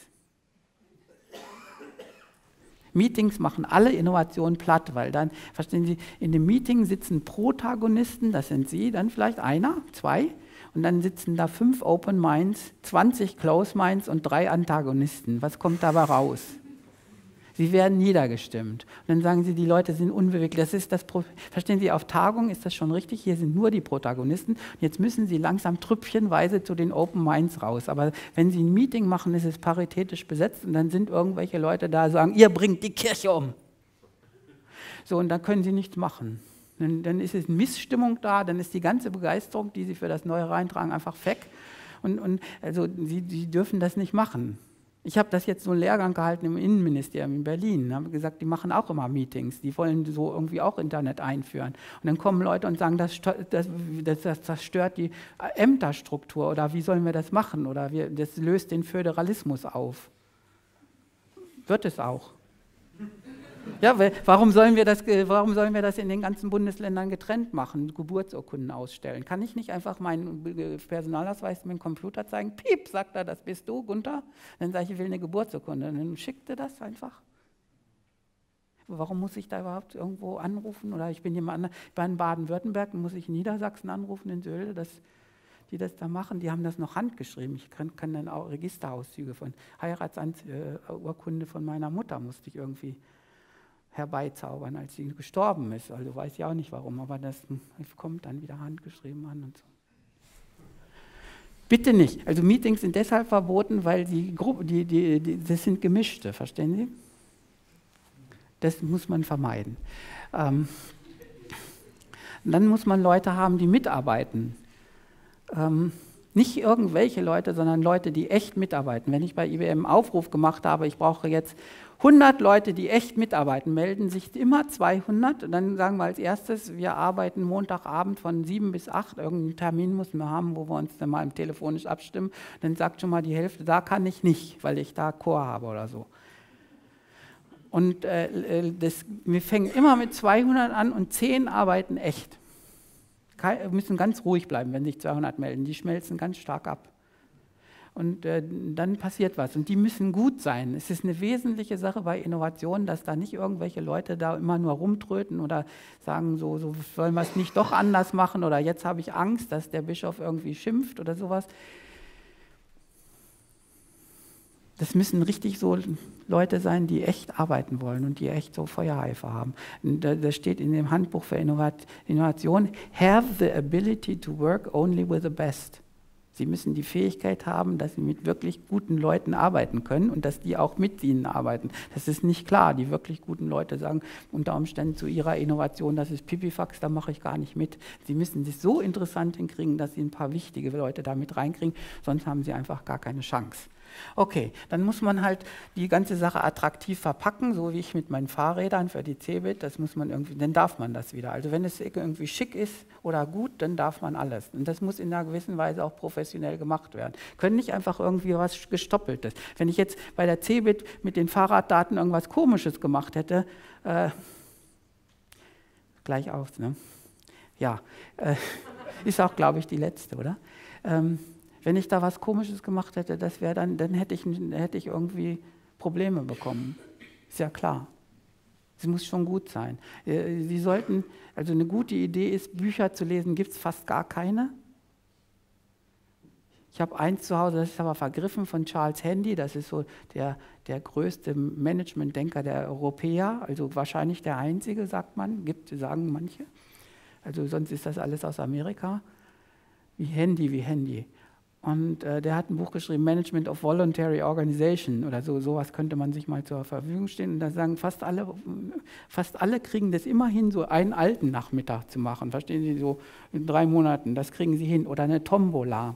Meetings machen alle Innovationen platt, weil dann, verstehen Sie, in dem Meeting sitzen Protagonisten, das sind Sie, dann vielleicht einer, zwei, und dann sitzen da 5 Open Minds, 20 Close Minds und 3 Antagonisten. Was kommt dabei raus? Sie werden niedergestimmt. Und dann sagen Sie, die Leute sind unbeweglich. Das ist verstehen Sie, auf Tagungen ist das schon richtig, hier sind nur die Protagonisten. Jetzt müssen Sie langsam trüppchenweise zu den Open Minds raus. Aber wenn Sie ein Meeting machen, ist es paritätisch besetzt und dann sind irgendwelche Leute da, die sagen, ihr bringt die Kirche um. So, und dann können Sie nichts machen. Dann ist es eine Missstimmung da, dann ist die ganze Begeisterung, die Sie für das Neue reintragen, einfach weg. Und also Sie dürfen das nicht machen. Ich habe das jetzt so einen Lehrgang gehalten im Innenministerium in Berlin. Da haben wir gesagt, die machen auch immer Meetings. Die wollen so irgendwie auch Internet einführen. Und dann kommen Leute und sagen, das zerstört die Ämterstruktur. Oder wie sollen wir das machen? Oder das löst den Föderalismus auf. Wird es auch. Ja, warum sollen wir das in den ganzen Bundesländern getrennt machen, Geburtsurkunden ausstellen? Kann ich nicht einfach meinen Personalausweis mit dem Computer zeigen? Piep, sagt er, das bist du, Gunther. Dann sage ich, ich will eine Geburtsurkunde. Und dann schickt er das einfach. Warum muss ich da überhaupt irgendwo anrufen? Oder ich bin jemand bei Baden-Württemberg, muss ich in Niedersachsen anrufen, in Sölde, die das da machen, die haben das noch handgeschrieben. Ich kann dann auch Registerauszüge von Heiratsurkunde von meiner Mutter musste ich irgendwie herbeizaubern, als sie gestorben ist. Also weiß ich auch nicht warum, aber das kommt dann wieder handgeschrieben an und so. Bitte nicht. Also Meetings sind deshalb verboten, weil das sind gemischte, verstehen Sie? Das muss man vermeiden. Dann muss man Leute haben, die mitarbeiten. Nicht irgendwelche Leute, sondern Leute, die echt mitarbeiten. Wenn ich bei IBM einen Aufruf gemacht habe, ich brauche jetzt 100 Leute, die echt mitarbeiten, melden sich immer 200 und dann sagen wir als erstes, wir arbeiten Montagabend von 7 bis 8, irgendeinen Termin müssen wir haben, wo wir uns dann mal telefonisch abstimmen. Dann sagt schon mal die Hälfte, da kann ich nicht, weil ich da Chor habe oder so. Und wir fangen immer mit 200 an und 10 arbeiten echt. Müssen ganz ruhig bleiben, wenn sich 200 melden. Die schmelzen ganz stark ab. Und dann passiert was. Und die müssen gut sein. Es ist eine wesentliche Sache bei Innovationen, dass da nicht irgendwelche Leute da immer nur rumtröten oder sagen, so sollen wir es nicht doch anders machen oder jetzt habe ich Angst, dass der Bischof irgendwie schimpft oder sowas. Das müssen richtig so Leute sein, die echt arbeiten wollen und die echt so Feuereifer haben. Da steht in dem Handbuch für Innovation, have the ability to work only with the best. Sie müssen die Fähigkeit haben, dass sie mit wirklich guten Leuten arbeiten können und dass die auch mit ihnen arbeiten. Das ist nicht klar. Die wirklich guten Leute sagen unter Umständen zu ihrer Innovation, das ist Pipifax, da mache ich gar nicht mit. Sie müssen sich so interessant hinkriegen, dass sie ein paar wichtige Leute da mit reinkriegen, sonst haben sie einfach gar keine Chance. Okay, dann muss man halt die ganze Sache attraktiv verpacken, so wie ich mit meinen Fahrrädern für die Cebit, das muss man irgendwie, dann darf man das wieder. Also wenn es irgendwie schick ist oder gut, dann darf man alles. Und das muss in einer gewissen Weise auch professionell gemacht werden. Können nicht einfach irgendwie was Gestoppeltes. Wenn ich jetzt bei der Cebit mit den Fahrraddaten irgendwas Komisches gemacht hätte, gleich auf, ne? Ja, ist auch, glaube ich, die letzte, oder? Wenn ich da was Komisches gemacht hätte, das wäre dann hätte ich irgendwie Probleme bekommen. Ist ja klar. Es muss schon gut sein. Sie sollten, also eine gute Idee ist, Bücher zu lesen, gibt es fast gar keine. Ich habe eins zu Hause, das ist aber vergriffen, von Charles Handy, das ist so der größte Managementdenker der Europäer, also wahrscheinlich der einzige, sagt man, sagen manche. Also sonst ist das alles aus Amerika. Wie Handy. Und der hat ein Buch geschrieben, Management of Voluntary Organization oder sowas könnte man sich mal zur Verfügung stehen. Und da sagen fast alle kriegen das immer hin, so einen alten Nachmittag zu machen. Verstehen Sie, so in 3 Monaten, das kriegen Sie hin. Oder eine Tombola.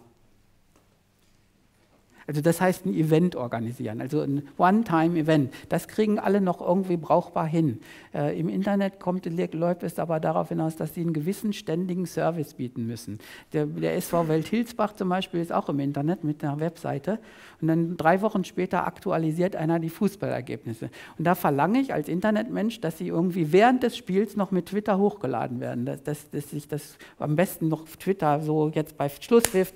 Also das heißt ein Event organisieren, also ein One-Time-Event. Das kriegen alle noch irgendwie brauchbar hin. Im Internet läuft es aber darauf hinaus, dass sie einen gewissen ständigen Service bieten müssen. Der SV Welt-Hilsbach zum Beispiel ist auch im Internet mit einer Webseite und dann 3 Wochen später aktualisiert einer die Fußballergebnisse. Und da verlange ich als Internetmensch, dass sie irgendwie während des Spiels noch mit Twitter hochgeladen werden, dass sich das am besten noch Twitter so jetzt bei Schlusspfiff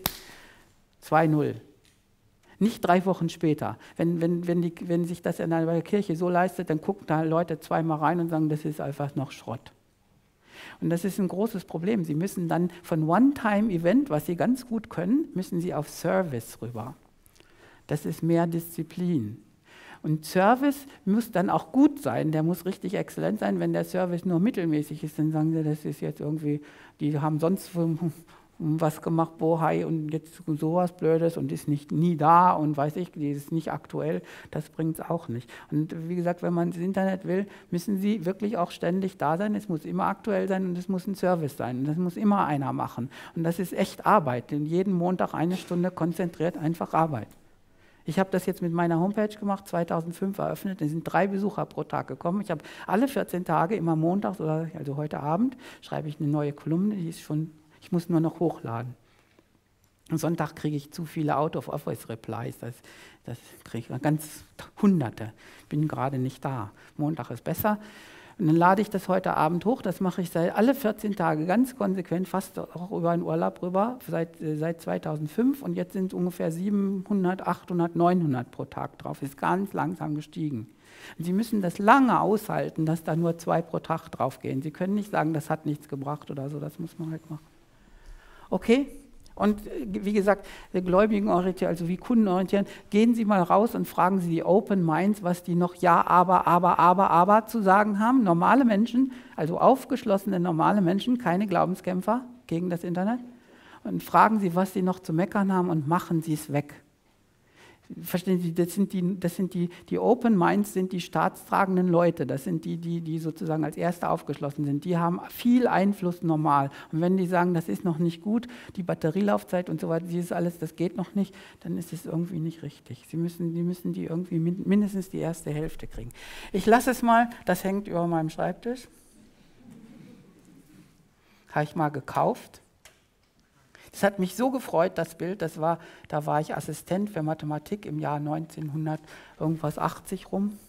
2-0. Nicht 3 Wochen später. Wenn sich das in der Kirche so leistet, dann gucken da Leute 2-mal rein und sagen, das ist einfach noch Schrott. Und das ist ein großes Problem. Sie müssen dann von One-Time-Event, was Sie ganz gut können, müssen Sie auf Service rüber. Das ist mehr Disziplin. Und Service muss dann auch gut sein, der muss richtig exzellent sein. Wenn der Service nur mittelmäßig ist, dann sagen Sie, das ist jetzt irgendwie, die haben sonst was gemacht, Bohai, und jetzt sowas Blödes und ist nie da und weiß ich, die ist nicht aktuell, das bringt es auch nicht. Und wie gesagt, wenn man ins Internet will, müssen Sie wirklich auch ständig da sein, es muss immer aktuell sein und es muss ein Service sein und das muss immer einer machen. Und das ist echt Arbeit, denn jeden Montag 1 Stunde konzentriert einfach Arbeit. Ich habe das jetzt mit meiner Homepage gemacht, 2005 eröffnet, es sind 3 Besucher pro Tag gekommen. Ich habe alle 14 Tage, immer montags oder also heute Abend, schreibe ich eine neue Kolumne, die ist schon. Ich muss nur noch hochladen. Am Sonntag kriege ich zu viele Out-of-Office-Replies. Das kriege ich ganz Hunderte. Bin gerade nicht da. Montag ist besser. Und dann lade ich das heute Abend hoch. Das mache ich alle 14 Tage ganz konsequent, fast auch über einen Urlaub rüber, seit 2005. Und jetzt sind ungefähr 700, 800, 900 pro Tag drauf. Ist ganz langsam gestiegen. Und Sie müssen das lange aushalten, dass da nur 2 pro Tag draufgehen. Sie können nicht sagen, das hat nichts gebracht oder so. Das muss man halt machen. Okay? Und wie gesagt, Gläubigenorientiert, also wie Kundenorientieren, gehen Sie mal raus und fragen Sie die Open Minds, was die noch Ja, aber zu sagen haben. Normale Menschen, also aufgeschlossene normale Menschen, keine Glaubenskämpfer gegen das Internet. Und fragen Sie, was Sie noch zu meckern haben und machen Sie es weg. Verstehen Sie, die Open Minds sind die staatstragenden Leute, das sind die sozusagen als Erste aufgeschlossen sind, die haben viel Einfluss normal. Und wenn die sagen, das ist noch nicht gut, die Batterielaufzeit und so weiter, dieses alles, das geht noch nicht, dann ist es irgendwie nicht richtig. Die müssen die irgendwie mindestens die erste Hälfte kriegen. Ich lasse es mal, das hängt über meinem Schreibtisch. Habe ich mal gekauft. Das hat mich so gefreut, das Bild, da war ich Assistent für Mathematik im Jahr 1980 rum.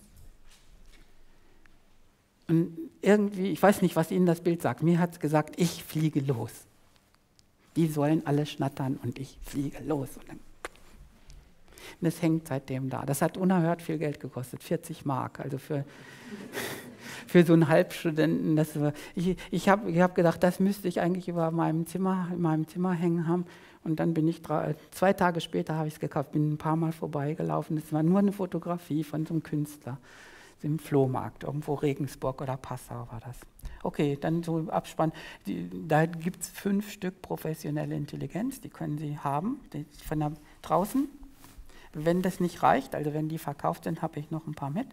Und irgendwie, ich weiß nicht, was Ihnen das Bild sagt, mir hat es gesagt, ich fliege los. Die sollen alle schnattern und ich fliege los. Und das hängt seitdem da. Das hat unerhört viel Geld gekostet, 40 Mark, also für so einen Halbstudenten. Ich hab gedacht, das müsste ich eigentlich in meinem Zimmer hängen haben. Und dann bin ich 2 Tage später habe ich es gekauft, bin ein paar Mal vorbeigelaufen. Das war nur eine Fotografie von so einem Künstler im Flohmarkt, irgendwo Regensburg oder Passau war das. Okay, dann so Abspann. Da gibt es 5 Stück professionelle Intelligenz, die können Sie haben, von draußen. Wenn das nicht reicht, also wenn die verkauft sind, habe ich noch ein paar mit.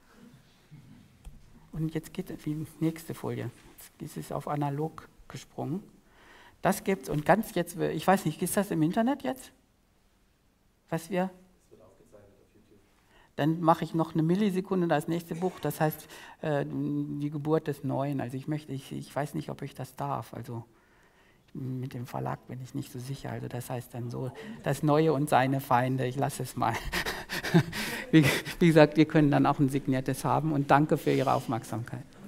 Und jetzt geht die nächste Folie. Jetzt ist es auf analog gesprungen. Das gibt's und ganz jetzt, ich weiß nicht, ist das im Internet jetzt? Was wir? Das wird aufgezeichnet. Dann mache ich noch eine Millisekunde das nächste Buch, das heißt die Geburt des Neuen. Also ich weiß nicht, ob ich das darf. Also mit dem Verlag bin ich nicht so sicher. Also das heißt dann so, das Neue und seine Feinde. Ich lasse es mal. Wie gesagt, wir können dann auch ein signiertes haben und danke für Ihre Aufmerksamkeit.